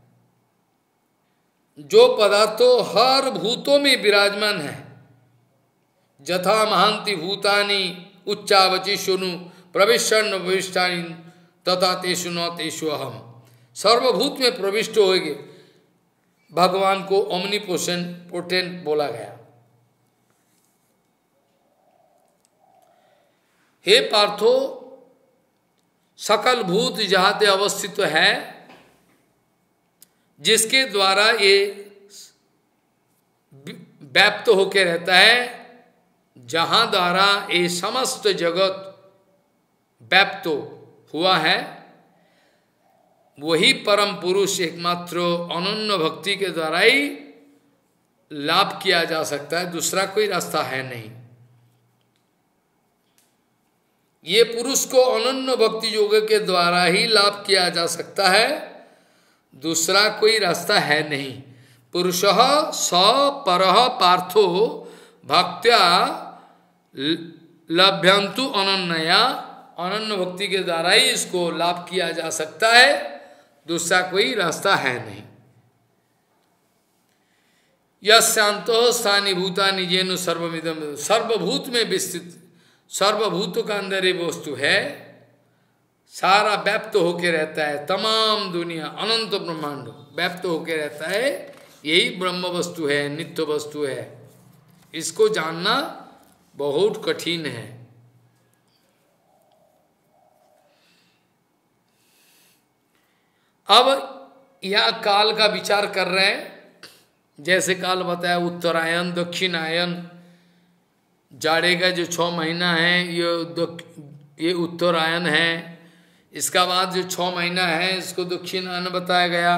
जो पदार्थों हर भूतों में विराजमान है, जथा महांति भूतानि उच्चावची सुनु प्रविष्टन प्रविष्टानि तथा तेषु न तेषु अहम। सर्वभूत में प्रविष्ट होगे, भगवान को ओमनीपोटेंट बोला गया। हे पार्थो, सकल भूत जहाते अवस्थित है, जिसके द्वारा ये व्याप्त होकर रहता है, जहां द्वारा ये समस्त जगत व्याप्त हुआ है, वही परम पुरुष एकमात्र अनन्य भक्ति के द्वारा ही लाभ किया जा सकता है, दूसरा कोई रास्ता है नहीं। ये पुरुष को अनन्य भक्ति योग के द्वारा ही लाभ किया जा सकता है, दूसरा कोई रास्ता है नहीं। पुरुषः स परः पार्थो भक्त्या लभ्यंतु अनन्या, अनन्य भक्ति के द्वारा ही इसको लाभ किया जा सकता है, दूसरा कोई रास्ता है नहीं। यशांतो स्थानी भूता निजेनु सर्वमिदम, सर्वभूत में विस्तृत, सर्वभूतों का अंदर ये वस्तु है, सारा व्याप्त होके रहता है, तमाम दुनिया अनंत ब्रह्मांड व्याप्त होके रहता है, यही ब्रह्म वस्तु है, नित्य वस्तु है। इसको जानना बहुत कठिन है। अब यह काल का विचार कर रहे हैं, जैसे काल बताया उत्तरायण दक्षिणायन, जाड़े का जो 6 महीना है ये उत्तरायण है, इसका बाद जो 6 महीना है इसको दक्षिणायन बताया गया।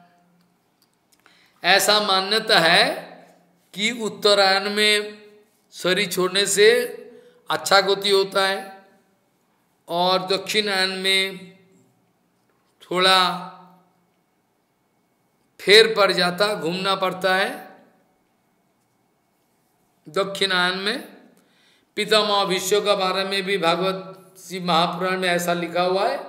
ऐसा मान्यता है कि उत्तरायण में शरीर छोड़ने से अच्छा गति होता है और दक्षिणायन में थोड़ा फेर पड़ जाता, घूमना पड़ता है। दक्षिणायन में पितामह भीष्म के बारे में भी भागवत श्री महापुराण में ऐसा लिखा हुआ है।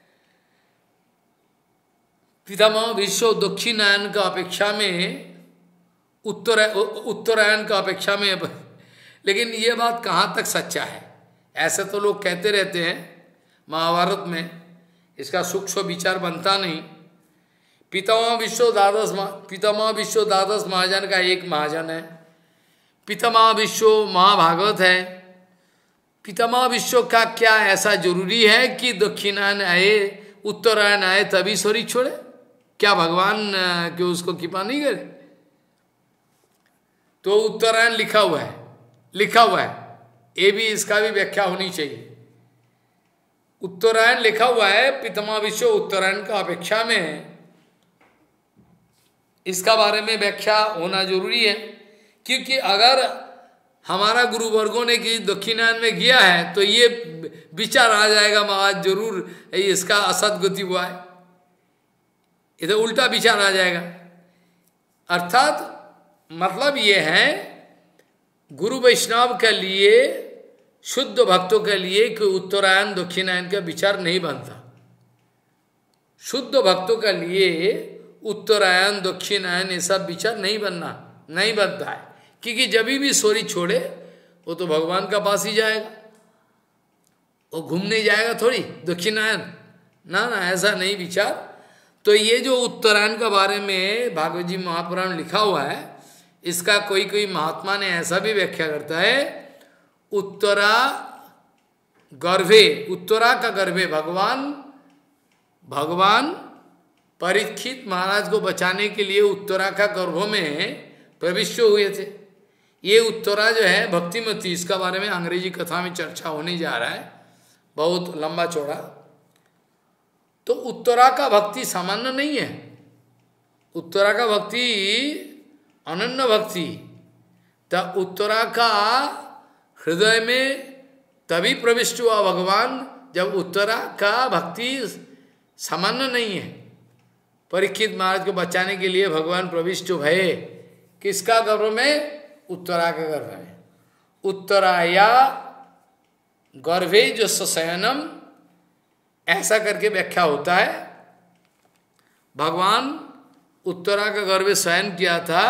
पितामह भीष्म दक्षिणायन का अपेक्षा में उत्तरायण का अपेक्षा में, लेकिन ये बात कहाँ तक सच्चा है? ऐसे तो लोग कहते रहते हैं महाभारत में, इसका सूक्ष्म विचार बनता नहीं। पितामह भीष्म द्वादश महाजन का एक महाजन है, पितामह भीष्म महाभागवत है। पितामह भीष्म का क्या ऐसा जरूरी है कि दक्षिणायन आए उत्तरायण आए तभी शरीर छोड़े? क्या भगवान क्यों उसको कृपा नहीं करे? तो उत्तरायण लिखा हुआ है, ये भी इसका भी व्याख्या होनी चाहिए। उत्तरायण लिखा हुआ है, पितामह भीष्म उत्तरायण का अपेक्षा में इसका बारे में व्याख्या होना जरूरी है, क्योंकि अगर हमारा गुरु वर्गों ने कि दक्षिणायन में गया है तो ये विचार आ जाएगा महाराज जरूर इसका असत गति हुआ है, इधर उल्टा विचार आ जाएगा। अर्थात मतलब ये है गुरु वैष्णव के लिए, शुद्ध भक्तों के लिए कि उत्तरायण दक्षिणायन का विचार नहीं बनता। शुद्ध भक्तों के लिए उत्तरायण दक्षिणायन ये सब विचार नहीं बनता है, क्योंकि जब भी शरीर छोड़े वो तो भगवान का पास ही जाएगा, वो घूमने जाएगा थोड़ी दक्षिणायन, ना ऐसा नहीं विचार। तो ये जो उत्तरायण के बारे में भागवत जी महापुराण लिखा हुआ है, इसका कोई महात्मा ने ऐसा भी व्याख्या करता है, उत्तरा का गर्भे भगवान परीक्षित महाराज को बचाने के लिए उत्तरा का गर्भ में प्रविष्ट हुए थे। ये उत्तरा जो है भक्तिमती, इसका बारे में अंग्रेजी कथा में चर्चा होने जा रहा है, बहुत लंबा चौड़ा। तो उत्तरा का भक्ति सामान्य नहीं है, उत्तरा का भक्ति अनन्य भक्ति। तब उत्तरा का हृदय में तभी प्रविष्ट हुआ भगवान जब उत्तरा का भक्ति सामान्य नहीं है। परीक्षित महाराज को बचाने के लिए भगवान प्रविष्ट भये किसका गर्भ में? उत्तरा के गर्भ में। उत्तराया गर्भे जो शयनम, ऐसा करके व्याख्या होता है। भगवान उत्तरा का गर्भ शयन किया था,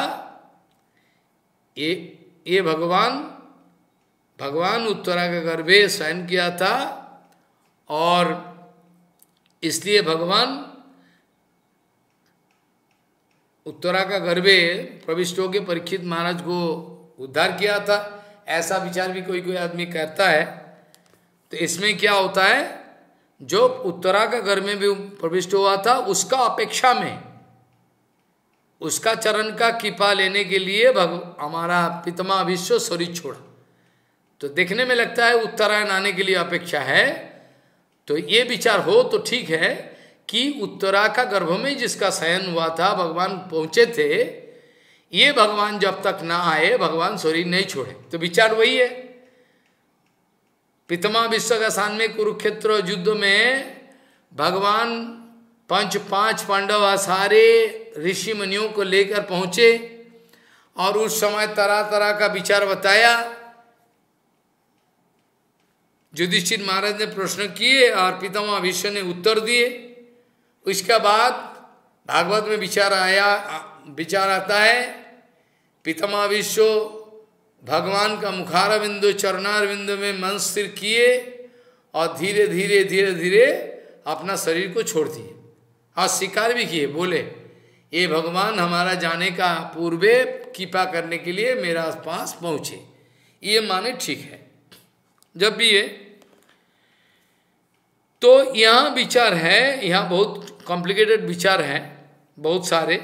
ये भगवान उत्तरा के गर्भे शयन किया था, और इसलिए भगवान उत्तरा का गर्भे प्रविष्ट होकर परीक्षित महाराज को उद्धार किया था। ऐसा विचार भी कोई आदमी करता है। तो इसमें क्या होता है, जो उत्तरा का घर में भी प्रविष्ट हुआ था उसका अपेक्षा में, उसका चरण का कृपा लेने के लिए हमारा पितामह विश्व शरीर छोड़ा। तो देखने में लगता है उत्तरायण आने के लिए अपेक्षा है। तो ये विचार हो तो ठीक है कि उत्तरा का गर्भ में जिसका शयन हुआ था, भगवान पहुंचे थे, ये भगवान जब तक ना आए भगवान शरीर नहीं छोड़े। तो विचार वही है। पितामह विश्व का स्थान में कुरुक्षेत्र युद्ध में भगवान पांच पांडव सारे ऋषि मुनियों को लेकर पहुंचे और उस समय तरह तरह का विचार बताया। युधिष्ठिर महाराज ने प्रश्न किए और पितामह भीष्म ने उत्तर दिए। उसके बाद भागवत में विचार आता है, पितामह भीष्म भगवान का मुखार बिंदु चरणार बिंदु में मन स्थिर किए और धीरे धीरे अपना शरीर को छोड़ दिए और स्वीकार भी किए, बोले ये भगवान हमारा जाने का पूर्वे कृपा करने के लिए मेरा पास पहुंचे। ये माने ठीक है। जब भी ये तो यहाँ विचार है, यहाँ बहुत कॉम्प्लिकेटेड विचार है बहुत सारे।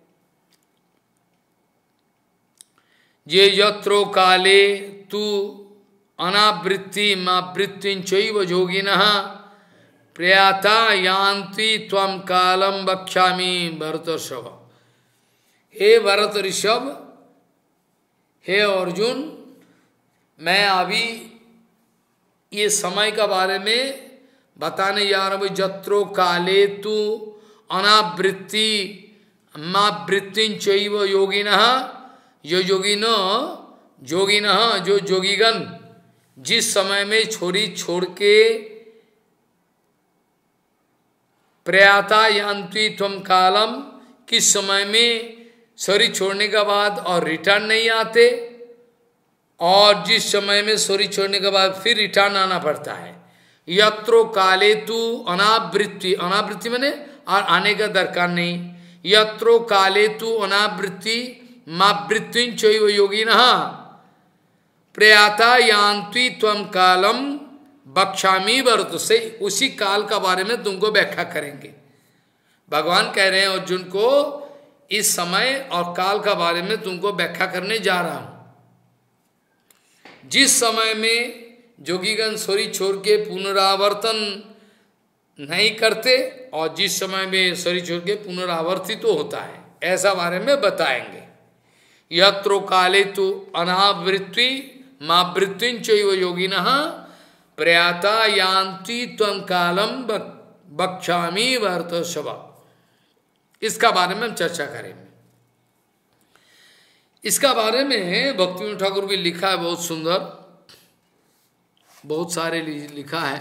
ये यत्रो काले तू अनावृत्ति मावृत्ति चैव योगिनः प्रयाता यान्ति त्वं कालम वक्ष्यामि भरत ऋषभ। हे भरत ऋषभ, हे अर्जुन, मैं अभी ये समय का बारे में बताने जा रहा हूँ। जत्रो काले तू अनावृत्ति मावृत्ति चैव योगिनः, जो योगिनः जो योगीगण जिस समय में छोड़ के प्रयाता यान्ति त्वं कालम, किस समय में शरीर छोड़ने के बाद और रिटर्न नहीं आते, और जिस समय में शरीर छोड़ने के बाद फिर रिटर्न आना पड़ता है। यत्रो काले तू अनावृत्ति, अनावृत्ति मैंने और आने का दरकार नहीं। यत्रो काले तू अनावृत्ति मावृत्ति चैव योगिनः प्रयाता यान्ति त्वं कालम वक्ष्यामि भरत। से उसी काल का बारे में तुमको व्याख्या करेंगे। भगवान कह रहे हैं अर्जुन को, इस समय और काल का बारे में तुमको व्याख्या करने जा रहा हूं। जिस समय में जोगीगण शरीर छोड़ के पुनरावर्तन नहीं करते और जिस समय में शरीर छोड़ के पुनरावर्तित तो होता है, ऐसा बारे में बताएंगे। यत्रो काले तु अनावृत्ति मावृत्ति चैव योगिनः प्रयाता यान्ति त्वं कालम वक्ष्यामि भरत ऋषभ। इसका बारे में हम चर्चा करेंगे। इसका बारे में भक्तिविनोद ठाकुर भी लिखा है, बहुत सुंदर, बहुत सारे लिखा है।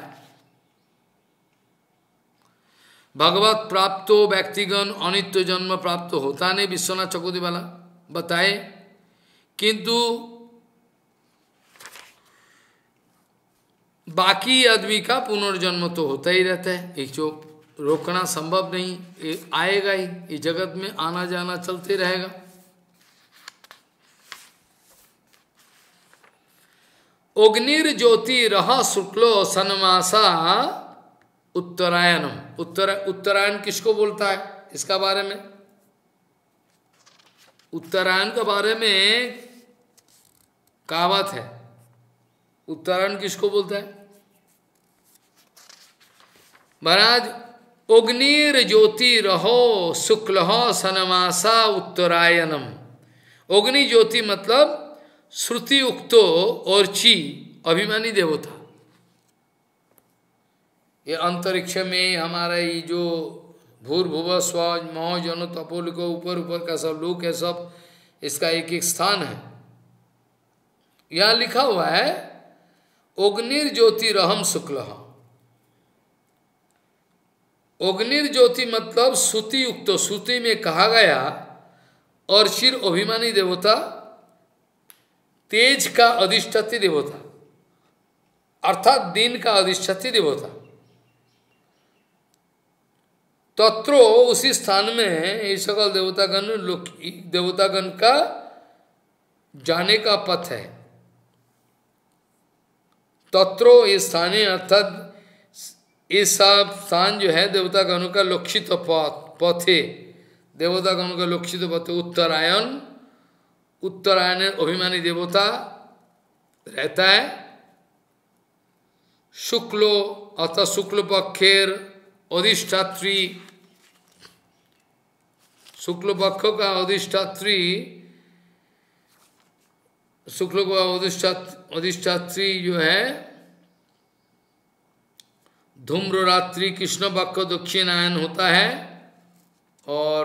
भगवत प्राप्तो व्यक्तिगण अनित्य जन्म प्राप्त होता नहीं, विश्वनाथ चकोदी वाला बताए, किंतु बाकी आदमी का पुनर्जन्म तो होता ही रहता है। एक जो रोकना संभव नहीं, ये आएगा ही, इस जगत में आना जाना चलते रहेगा। अग्निर ज्योति रह शुक्लो सन्मासा उत्तरायणम। उत्तरायण किसको बोलता है, इसका बारे में, उत्तरायण के बारे में कहावत है। उत्तरायण किसको बोलता है महाराज? अग्निर ज्योति रहो शुक्ल सनमासा उत्तरायणम। अग्नि ज्योति मतलब श्रुति उक्तो और ची अभिमानी देवता। ये अंतरिक्ष में हमारा ये जो भूर्भुव स्व महो जनो तपोल को ऊपर का सब लोग है, सब इसका एक एक स्थान है। यहां लिखा हुआ है अग्निर ज्योति रहम शुक्ल। अग्निर ज्योति मतलब श्रुति उक्त, श्रुति में कहा गया, और शिर अभिमानी देवता, तेज का अधिष्ठात्री देवता, अर्थात दिन का अधिष्ठात्री देवता। तत्रो उसी स्थान में ये सकल देवतागण का जाने का पथ है। तत्रो इस स्थानीय अर्थात इस सब स्थान जो है देवता गणों का लक्षित पथ है, देवता गणों का लक्षित पथ उत्तरायण, उत्तरायण अभिमानी देवता रहता है। शुक्लो अतः शुक्ल पक्षेर अधिष्ठात्री, शुक्ल पक्ष का अधिष्ठात्री, शुक्ल का अधिष्ठात्री जो है धूम्र रात्रि कृष्ण पक्ष दक्षिणायन होता है। और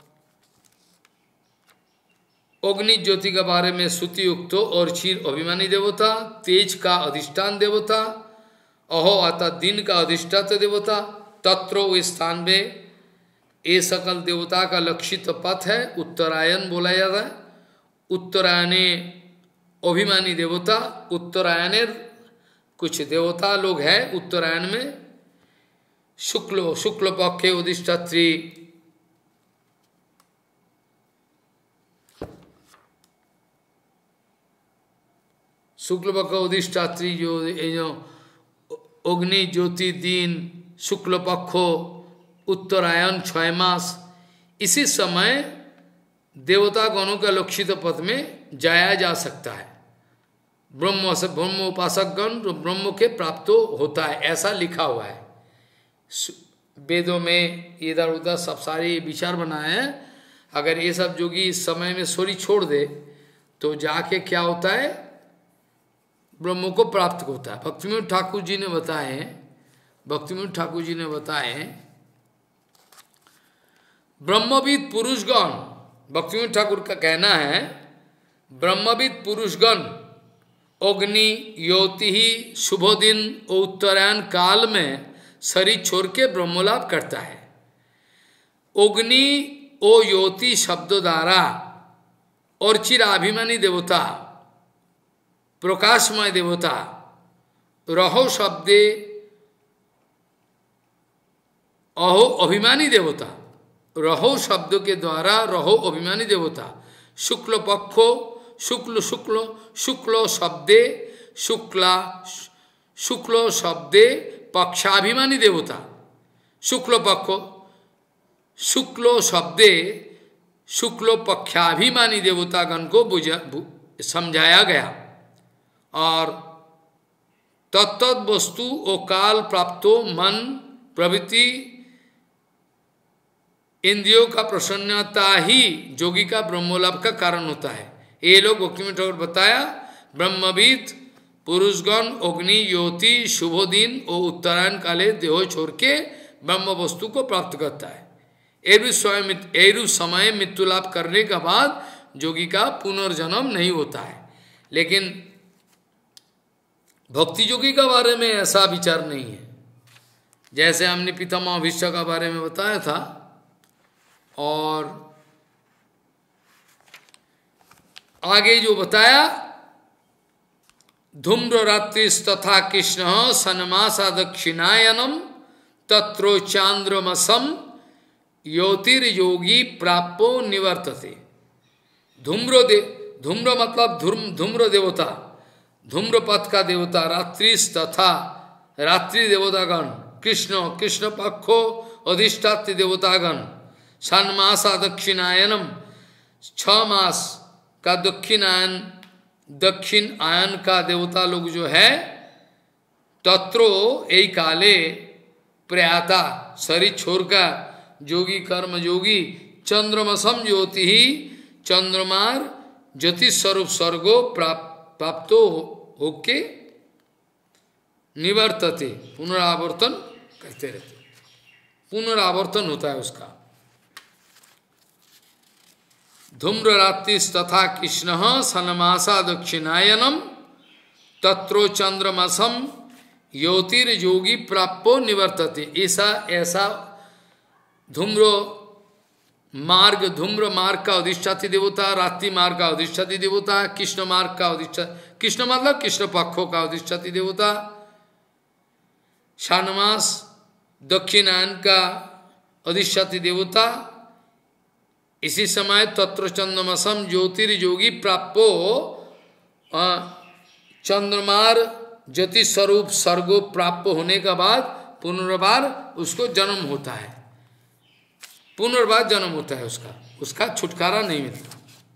अग्नि ज्योति के बारे में श्रुति युक्त और क्षीर अभिमानी देवता, तेज का अधिष्ठान देवता, अहो अर्थात दिन का अधिष्ठात्र देवता, तत्रो इस स्थान में ये सकल देवता का लक्षित पथ है, उत्तरायण बोला जाता है। उत्तरायणे अभिमानी देवता, उत्तरायणे कुछ देवता लोग हैं उत्तरायण में, शुक्ल पक्षे अधिष्ठात्री, शुक्ल पक्ष अधिष्ठात्री जो अग्नि ज्योति दिन शुक्ल पक्षो उत्तरायण 6 मास, इसी समय देवता गणों का लक्षित पथ में जाया जा सकता है। ब्रह्म से ब्रह्म उपासक गण ब्रह्म के प्राप्त होता है, ऐसा लिखा हुआ है वेदों में। इधर उधर सब सारे विचार बनाए हैं। अगर ये सब जोगी इस समय में सोरी छोड़ दे तो जाके क्या होता है, ब्रह्म को प्राप्त होता है। भक्तिविनोद ठाकुर जी ने बताए, भक्तिविनोद ठाकुर जी ने बताए ब्रह्मविद पुरुषगण, भक्तिविनोद ठाकुर का कहना है ब्रह्मविद पुरुषगण अग्नि योति ही शुभ दिन और उत्तरायण काल में शरीर छोड़ के ब्रह्मलाभ करता है। अग्नि ओ योति शब्द द्वारा और चिराभिमानी देवता, प्रकाशमय देवता, रहो शब्दे अहो अभिमानी देवता, रहो शब्द के द्वारा रहो अभिमानी देवता, शुक्ल पक्षो शुक्ल शुक्ल शुक्लो शब्दे शुक्लो शब्दे पक्षाभिमानी देवता, शुक्ल पक्षो शुक्लो शब्दे शुक्लो पक्षाभिमानी देवतागण को समझाया गया। और तत्त वस्तु ओ काल प्राप्तो मन प्रवृत्ति इंद्रियों का प्रसन्नता ही जोगी का ब्रह्मोलाभ का कारण होता है। ये लोग भक्तिविनोद ठाकुर बताया ब्रह्मविद पुरुषगण अग्नि योति शुभ दिन और उत्तरायण काले देह छोड़ के ब्रह्म वस्तु को प्राप्त करता है। एरु समय मृत्यु लाभ करने के बाद जोगी का पुनर्जन्म नहीं होता है। लेकिन भक्ति जोगी का बारे में ऐसा विचार नहीं है। जैसे हमने पितामह भीष्म का बारे में बताया था, और आगे जो बताया धूम्र रात्रिस्तथा कृष्ण सन्मासा दक्षिणायनम तत्रो चांद्रमसम योतिर्योगी प्राप्तो निवर्तते। धूम्र मतलब धूम्र देवता, धूम्रपथ का देवता, रात्रिस्तथा रात्रि देवतागण, कृष्ण पक्षो अधिष्ठात्री देवतागण, षण्मासा दक्षिणायनम 6 मास का दक्षिण आयन का देवता लोग जो है, तत्रो एक काले प्रयाता शरीर छोड़कर जोगी कर्म योगी चंद्रमसम ज्योति ही चंद्रमार ज्योति स्वरूप स्वर्गो प्राप्तो होके निवर्तते, पुनरावर्तन करते रहते, पुनरावर्तन होता है उसका। धूम्र रात्रिस्तथा कृष्ण सन्मासा दक्षिणायनम तत्रो चंद्रमसम योतिर्योगी प्राप्तो निवर्तते। ऐसा धूम्र मार्ग का अधिष्ठाती देवता, रात्रि मार्ग का अधिष्ठाती देवता, कृष्ण मार्ग का अधिष्ठाती, कृष्ण मतलब कृष्ण पक्षों का अधिष्ठाती देवता, षाण्मास दक्षिणायन का अधिष्ठाती देवता। इसी समय तत्र चंद्रमसम ज्योतिर्योगी प्राप्तो चंद्रमार ज्योति स्वरूप स्वर्गो प्राप्त होने के बाद पुनर्बार उसको जन्म होता है, पुनर्बार जन्म होता है, उसका छुटकारा नहीं मिलता।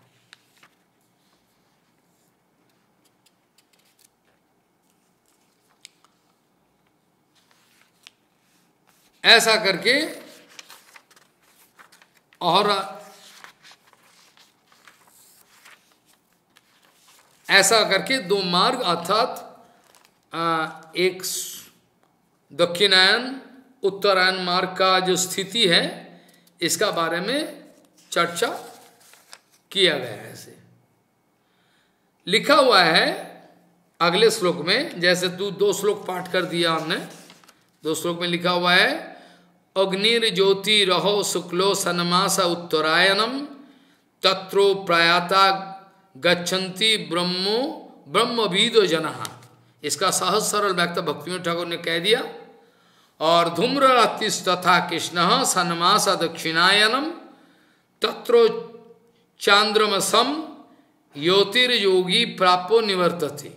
ऐसा करके और ऐसा करके दो मार्ग अर्थात एक दक्षिणायन उत्तरायण मार्ग का जो स्थिति है इसका बारे में चर्चा किया गया है। ऐसे लिखा हुआ है अगले श्लोक में, जैसे दो श्लोक पाठ कर दिया हमने, दो श्लोक में लिखा हुआ है अग्निर ज्योति रहो शुक्लो सन्मास उत्तरायणम तत्रो प्रयाता गच्छन्ति ब्रह्मविदो जनः। इसका सहज सरल व्याख्या भक्तिविनोद ठाकुर ने कह दिया। और धूम्ररात्रिस तथा कृष्ण सन्मास दक्षिणायनम तत्रो चांद्रमसम योतिर्योगी प्राप्तो निवर्तते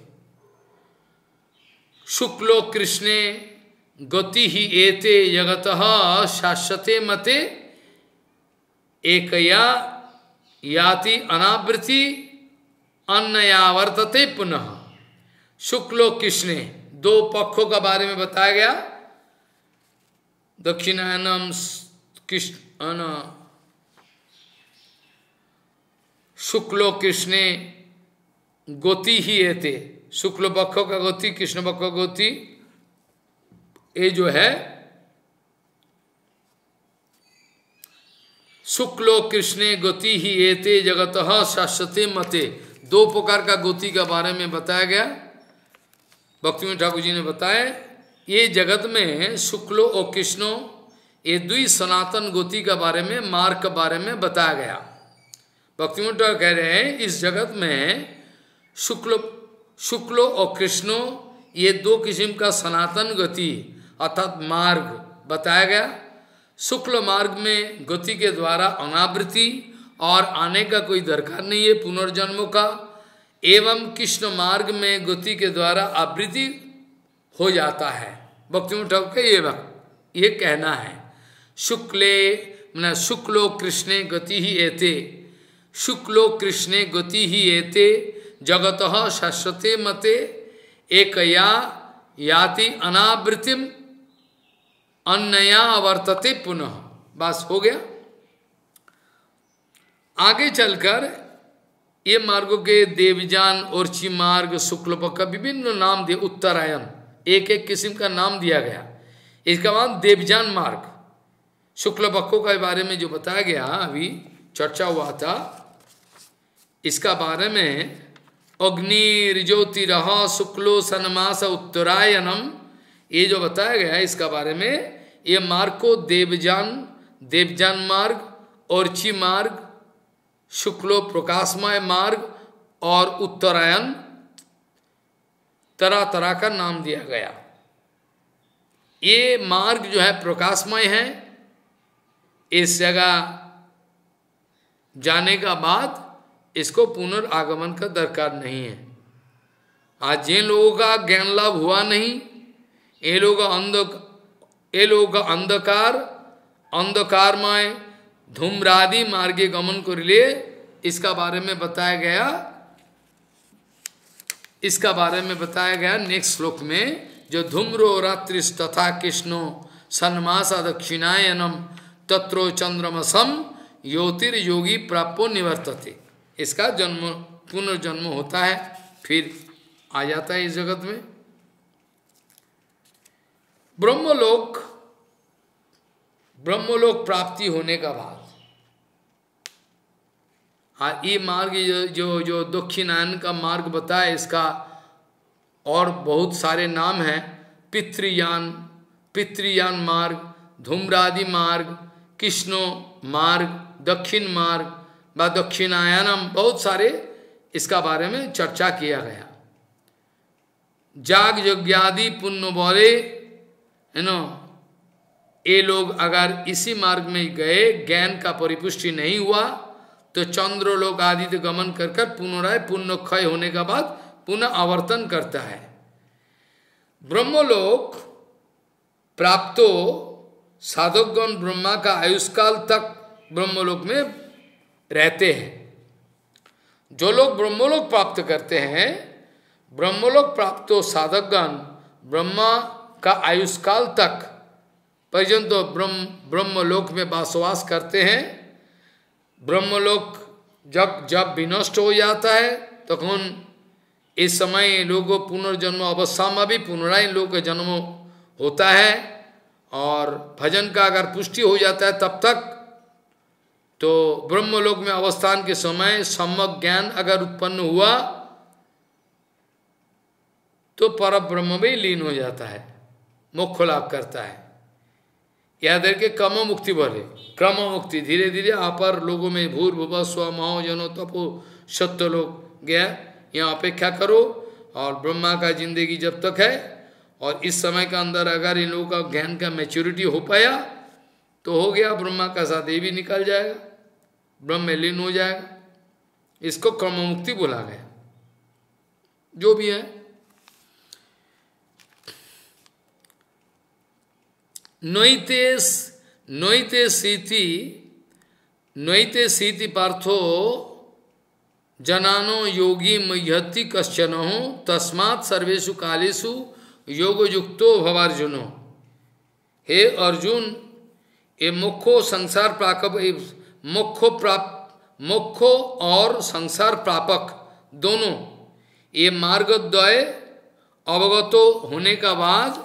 शुक्लो कृष्णे गति ही एते जगतः शाश्वते मते एकया याति अनावृति अन्नया वर्तते पुनः। शुक्लो कृष्णे दो पक्षों का बारे में बताया गया, दक्षिणायनम कृष्ण शुक्लो कृष्णे गति ही एते, शुक्ल पक्षों का गति कृष्ण पक्ष का गति, ये जो है शुक्लो कृष्णे गति ही एते जगतः शाश्वते मते, दो प्रकार का गति के बारे में बताया गया। भक्तिविनोद ठाकुर जी ने बताया ये जगत में शुक्लो और कृष्णो ये द्वि सनातन गति के बारे में मार्ग के बारे में बताया गया। भक्तिविनोद ठाकुर कह रहे हैं इस जगत में शुक्लो और कृष्णो ये दो किस्म का सनातन गति अर्थात मार्ग बताया गया। शुक्ल मार्ग में गति के द्वारा अनावृत्ति और आने का कोई दरकार नहीं है पुनर्जन्मों का, एवं कृष्ण मार्ग में गति के द्वारा आवृत्ति हो जाता है। भक्तिविनोद ठाकुर का ये कहना है शुक्लो कृष्णे गति ही एते, शुक्लो कृष्णे गति ही एते जगतः शाश्वते मते एकया याति अनावृत्तिम अन्नया वर्तते पुनः। बस हो गया। आगे चलकर ये मार्गों के देवजान ओरछी मार्ग शुक्ल पक्ष का विभिन्न नाम दिए, उत्तरायण एक एक किस्म का नाम दिया गया। इसका बाद देवजान मार्ग शुक्ल पक्षों के बारे में जो बताया गया अभी चर्चा हुआ था, इसका बारे में अग्निर्ज्योतिरः शुक्लो सन्मास उत्तरायणम ये जो बताया गया है इसका बारे में, ये मार्ग को देवजान मार्ग, ओरछी मार्ग, शुक्लो प्रकाशमय मार्ग और उत्तरायण तरह तरह का नाम दिया गया। ये मार्ग जो है प्रकाशमय है, इस जगह जाने का बाद इसको पुनर्आगमन का दरकार नहीं है। आज जिन लोगों का ज्ञान लाभ हुआ नहीं, ये लोगों का अंधकारमय धूम्रादि मार्गे गमन को लिए इसका बारे में बताया गया। इसका बारे में बताया गया नेक्स्ट श्लोक में, जो धूम्रो रात्रिस तथा कृष्णो सन्मासा दक्षिणायनम तत्रो चंद्रमसम योतिर्योगी प्राप्तो निवर्तते। इसका जन्म पुनर्जन्म होता है, फिर आ जाता है इस जगत में। ब्रह्मलोक प्राप्ति होने का बाद ये मार्ग जो दक्षिणायन का मार्ग बताया, इसका और बहुत सारे नाम हैं। पितृयान मार्ग, धूम्रादि मार्ग, कृष्णो मार्ग, दक्षिण मार्ग व दक्षिणायनम, बहुत सारे इसका बारे में चर्चा किया गया। जाग यज्ञादि पुण्य बोले ये लोग अगर इसी मार्ग में गए, ज्ञान का परिपुष्टि नहीं हुआ तो चंद्रलोक आदि तो गमन कर पुनराय पुण्य क्षय होने के बाद पुनः आवर्तन करता है। ब्रह्मलोक प्राप्तो साधकगण ब्रह्मा का आयुष्काल तक ब्रह्मलोक में रहते हैं। जो लोग ब्रह्मलोक प्राप्त करते हैं, ब्रह्मलोक प्राप्तो साधकगण ब्रह्मा का आयुष्काल तक पर्यंत तो ब्रह्मलोक में वासवास करते हैं। ब्रह्मलोक जब विनष्ट हो जाता है तখন इस समय लोगों पुनर्जन्म अवस्था में भी पुनराय लोग का जन्म होता है, और भजन का अगर पुष्टि हो जाता है तब तक तो ब्रह्मलोक में अवस्थान के समय सम्यक ज्ञान अगर उत्पन्न हुआ तो पर ब्रह्म में लीन हो जाता है, मोक्ष लाभ करता है। याद रखे क्रम मुक्ति बोले, क्रम मुक्ति धीरे धीरे आपर लोगों में भूर्भुव स्व महो जनो तपो सत्य लोग गया, यहाँ अपेक्षा करो। और ब्रह्मा का जिंदगी जब तक है और इस समय का अंदर अगर इन लोगों का ज्ञान का मैच्योरिटी हो पाया तो हो गया, ब्रह्मा का साथ ये भी निकल जाएगा, ब्रह्म में लीन हो जाएगा। इसको क्रम मुक्ति बोला गया। जो भी है नोइते सीति पार्थो जनानो योगी मह्यति कश्चन हो तस्मात् सर्वेषु कालेषु योग युक्तो भवार्जुनो। हे अर्जुन, ये मोक्षो संसार प्रापक, मोक्षो और संसार प्रापक दोनों ये मार्गद्वय अवगतो होने का बाद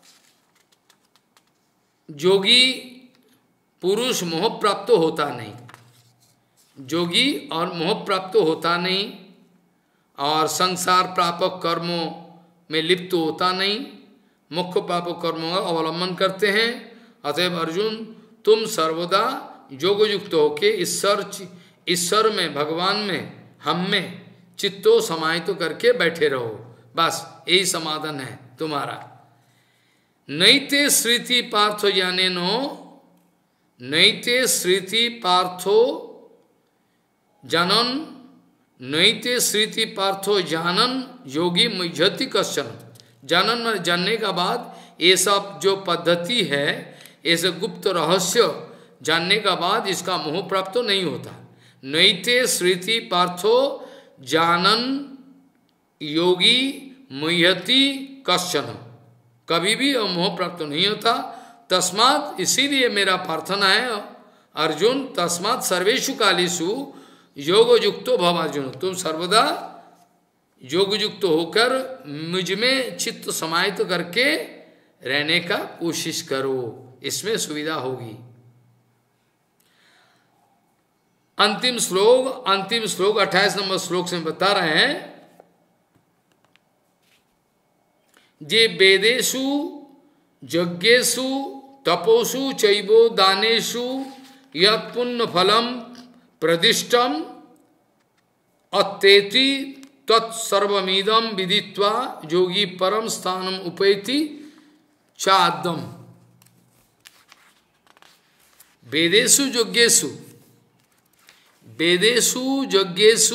जोगी पुरुष मोह प्राप्त होता नहीं, जोगी और मोह प्राप्त होता नहीं, और संसार प्रापक कर्मों में लिप्त होता नहीं, मुख्य पापक कर्मों का अवलंबन करते हैं। अतएव अर्जुन, तुम सर्वदा योग युक्त होके ईश्वर में, भगवान में, हम में चित्तो समाहित करके बैठे रहो। बस यही समाधान है तुम्हारा। नैते श्रुति पार्थो जानेनो, नैते श्रुति पार्थो जानन, नैते श्रुति पार्थो जानन योगी मुह्यति कश्चन। जानन में जानने का बाद ये सब जो पद्धति है, ऐसे गुप्त रहस्य जानने का बाद इसका मोह प्राप्त तो नहीं होता। नैते श्रुति पार्थो जानन योगी मुह्यति कश्चन, कभी भी मोह प्राप्त नहीं होता। तस्मात्, इसीलिए मेरा प्रार्थना है अर्जुन, तस्मात् सर्वेषु कालेषु योग युक्तो भव अर्जुन, तुम सर्वदा योग युक्त होकर मुझ में चित्त समाहित करके रहने का कोशिश करो, इसमें सुविधा होगी। अंतिम श्लोक 28 नंबर श्लोक से बता रहे हैं, जे वेदेषु यज्ञेषु तपोषु चैवो दानेषु यत् पुण्य फलम प्रदिष्टम अत्येति तत्सर्वमिदं विदित्वा योगी परम स्थानम उपैति चादम। वेदेषु यज्ञेषु, वेदेषु यज्ञेषु,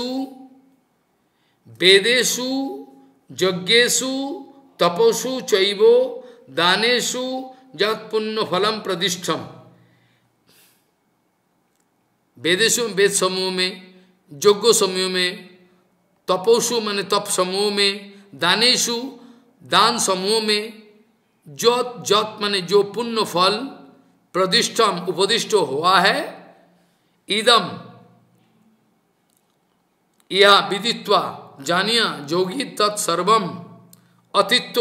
वेदेषु यज्ञेषु तपोषु चैवो दानेषु यत् पुण्य फलम प्रतिष्ठम। वेदेषु वेद समूह में, यज्ञ समूह में, तपोषु माने तप समूह में, दानेषु दान समूह में, जत जत माने जो पुण्य फल प्रतिष्ठम उपदिष्ट हुआ है, इदम यह विदित्वा जानिया जोगी तत्सर्वम अतित्व,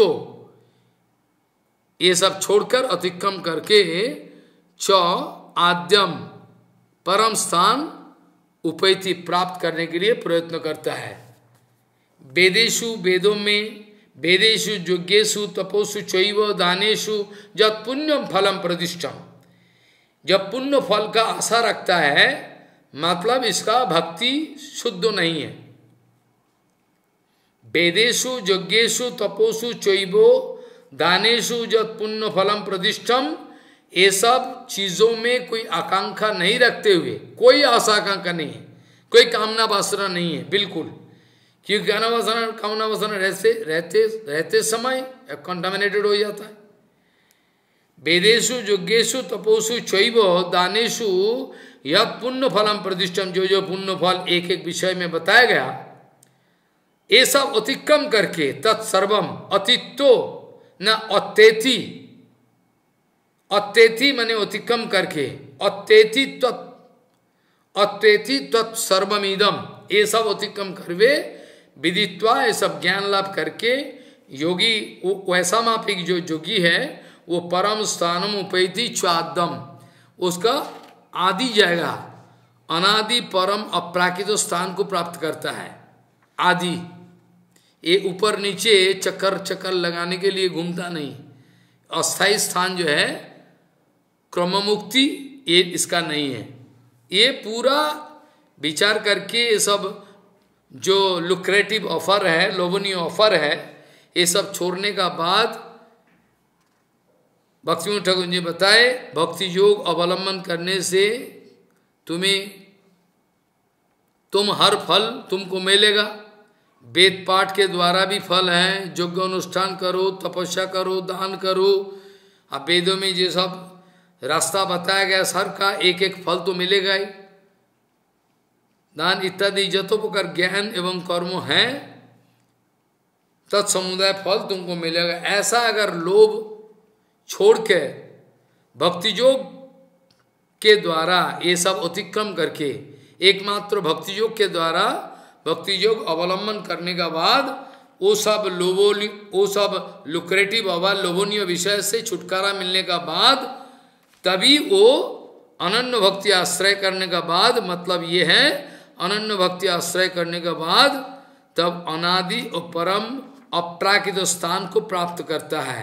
ये सब छोड़कर अतिक्रम करके च आद्यम परम स्थान उपैति प्राप्त करने के लिए प्रयत्न करता है। वेदेषु वेदों में, वेदेषु यज्ञेषु तपोषु चैव दानेषु जब पुण्य फलम प्रतिष्ठम, जब पुण्य फल का आशा रखता है मतलब इसका भक्ति शुद्ध नहीं है। वेदेषु यज्ञेषु तपोषु चैवो दानेषु जत पुण्य फलम प्रतिष्ठम, ये सब चीजों में कोई आकांक्षा नहीं रखते हुए, कोई आशा आकांक्षा नहीं है, कोई कामना वासना नहीं है बिल्कुल, क्योंकि ज्ञान वासना कामना वासना रहते समय कंटामिनेटेड हो जाता है। वेदेषु यज्ञेषु तपोषु चैव दानेषु यद पुण्य फलम प्रतिष्ठम, जो पुण्य फल एक एक विषय में बताया गया, ये सब अतिक्रम करके तत्सर्वम अतित्तो न अत्येति, अत्येति माने अतिक्रम करके, अत्येति तत्सर्वमिदम, ये सब अतिक्रम करवे विदित्वा, ये सब ज्ञान लाभ करके योगी वैसा मापिक जो योगी है वो परम स्थानम उपैति च्वादम, उसका आदि जाएगा, अनादि परम अपराकित स्थान को प्राप्त करता है। आदि ये ऊपर नीचे चक्कर चक्कर लगाने के लिए घूमता नहीं, अस्थाई स्थान जो है क्रम मुक्ति ये इसका नहीं है। ये पूरा विचार करके ये सब जो लुक्रेटिव ऑफर है, लोभनीय ऑफर है, ये सब छोड़ने का बाद भक्ति ठाकुर जी बताए भक्ति योग अवलंबन करने से तुम हर फल तुमको मिलेगा। वेद पाठ के द्वारा भी फल है, यज्ञ अनुष्ठान करो, तपस्या करो, दान करो, अब वेदों में ये सब रास्ता बताया गया, सर का एक एक फल तो मिलेगा ही। दान इत्यादि जतो प्रकार ज्ञान एवं कर्म है तत्समुदाय फल तुमको मिलेगा। ऐसा अगर लोभ छोड़ के भक्ति योग के द्वारा ये सब अतिक्रम करके एकमात्र भक्ति योग के द्वारा भक्ति योग अवलंबन करने का बाद वो सब लुक्रेटिव अवाल लोभनीय विषय से छुटकारा मिलने का बाद तभी वो अनन्य भक्ति आश्रय करने का बाद, मतलब ये है अनन्य भक्ति आश्रय करने के बाद तब अनादि और परम अपराकित स्थान को प्राप्त करता है।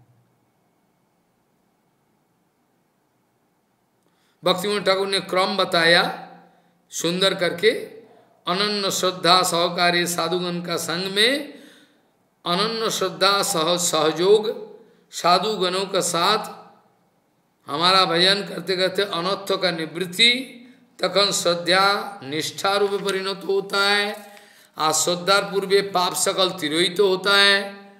भक्तिमोहन ठाकुर ने क्रम बताया सुंदर करके, अनन्य श्रद्धा सहकारी साधुगण का संग में, अनन्य श्रद्धा सहयोग साधुगणों के साथ हमारा भजन करते करते अनर्थ का निवृत्ति, तखन श्रद्धा निष्ठा रूप परिणत होता है। आज श्रद्धार पूर्वे पाप सकल तिरोहित होता है।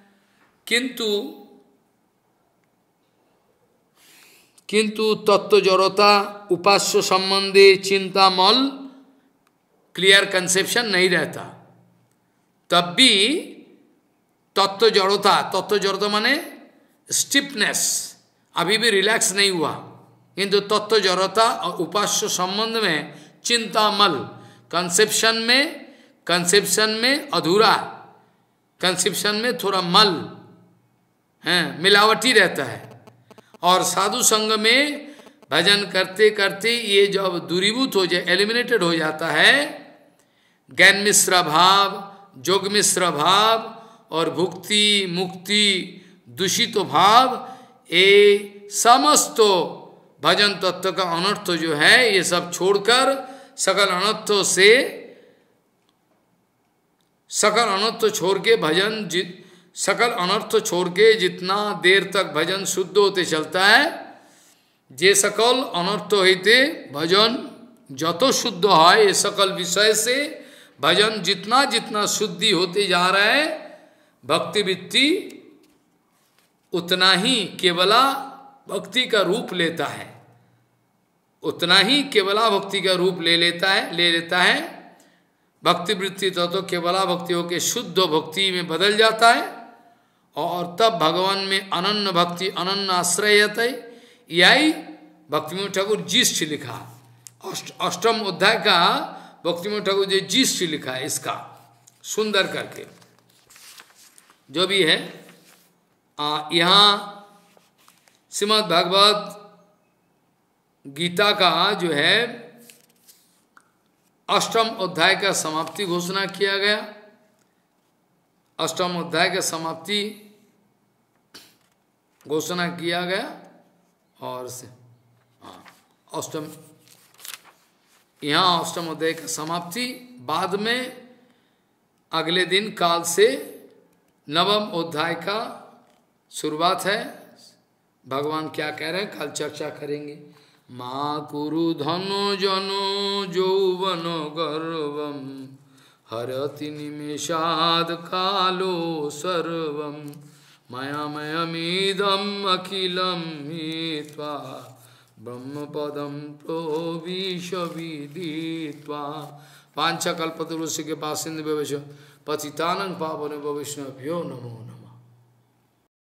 किंतु तत्व जड़ता उपास्य संबंधे चिंता मल क्लियर कंसेप्शन नहीं रहता, तब भी तत्व जड़ता माने स्टिफनेस, अभी भी रिलैक्स नहीं हुआ, किंतु तत्व जड़ता और उपास्य संबंध में चिंता मल, कंसेप्शन में अधूरा, कंसेप्शन में थोड़ा मल है, मिलावटी रहता है। और साधु संग में भजन करते करते ये जब दूरीभूत हो जाए, एलिमिनेटेड हो जाता है, ज्ञान मिश्र भाव, जोग मिश्र भाव और भुक्ति मुक्ति दूषित भाव, ये समस्त भजन तत्व का अनर्थ जो है ये सब छोड़कर सकल अनर्थ छोड़ के भजन सकल अनर्थ छोड़ के जितना देर तक भजन शुद्ध होते चलता है, जे सकल अनर्थ होते भजन जतो शुद्ध है, ये सकल विषय से भजन जितना जितना शुद्धि होते जा रहा है, भक्ति वृत्ति उतना ही केवला भक्ति का रूप लेता है, उतना ही केवला भक्ति का रूप ले लेता है। भक्ति वृत्ति तो केवला भक्ति होकर शुद्ध भक्ति में बदल जाता है और तब भगवान में अनन्य भक्ति अनन्य आश्रय है। यही भक्तिमोहन ठाकुर जिष्ट लिखा, अष्टम अध्याय का भक्तिमोहन ठाकुर जी जिष्ट लिखा है, इसका सुंदर करके जो भी है। यहाँ श्रीमद् भागवत गीता का जो है अष्टम अध्याय का समाप्ति घोषणा किया गया। अष्टम अध्याय का समाप्ति घोषणा किया गया और यहाँ अष्टम अध्याय का समाप्ति, बाद में अगले दिन काल से नवम अध्याय का शुरुआत है। भगवान क्या कह रहे हैं कल चर्चा करेंगे। माँ कुरु धनो जनो यौवन गर्वम हरति निमेषाद कालो सर्वं मायामयमिदम् अखिलं हित्वा ब्रह्मपदं प्रविश विदित्वा। पांचकल्पतरुस्य के पास सिंधु व्यवच पतितानंग पावन वैष्णव्यो नमो नमः।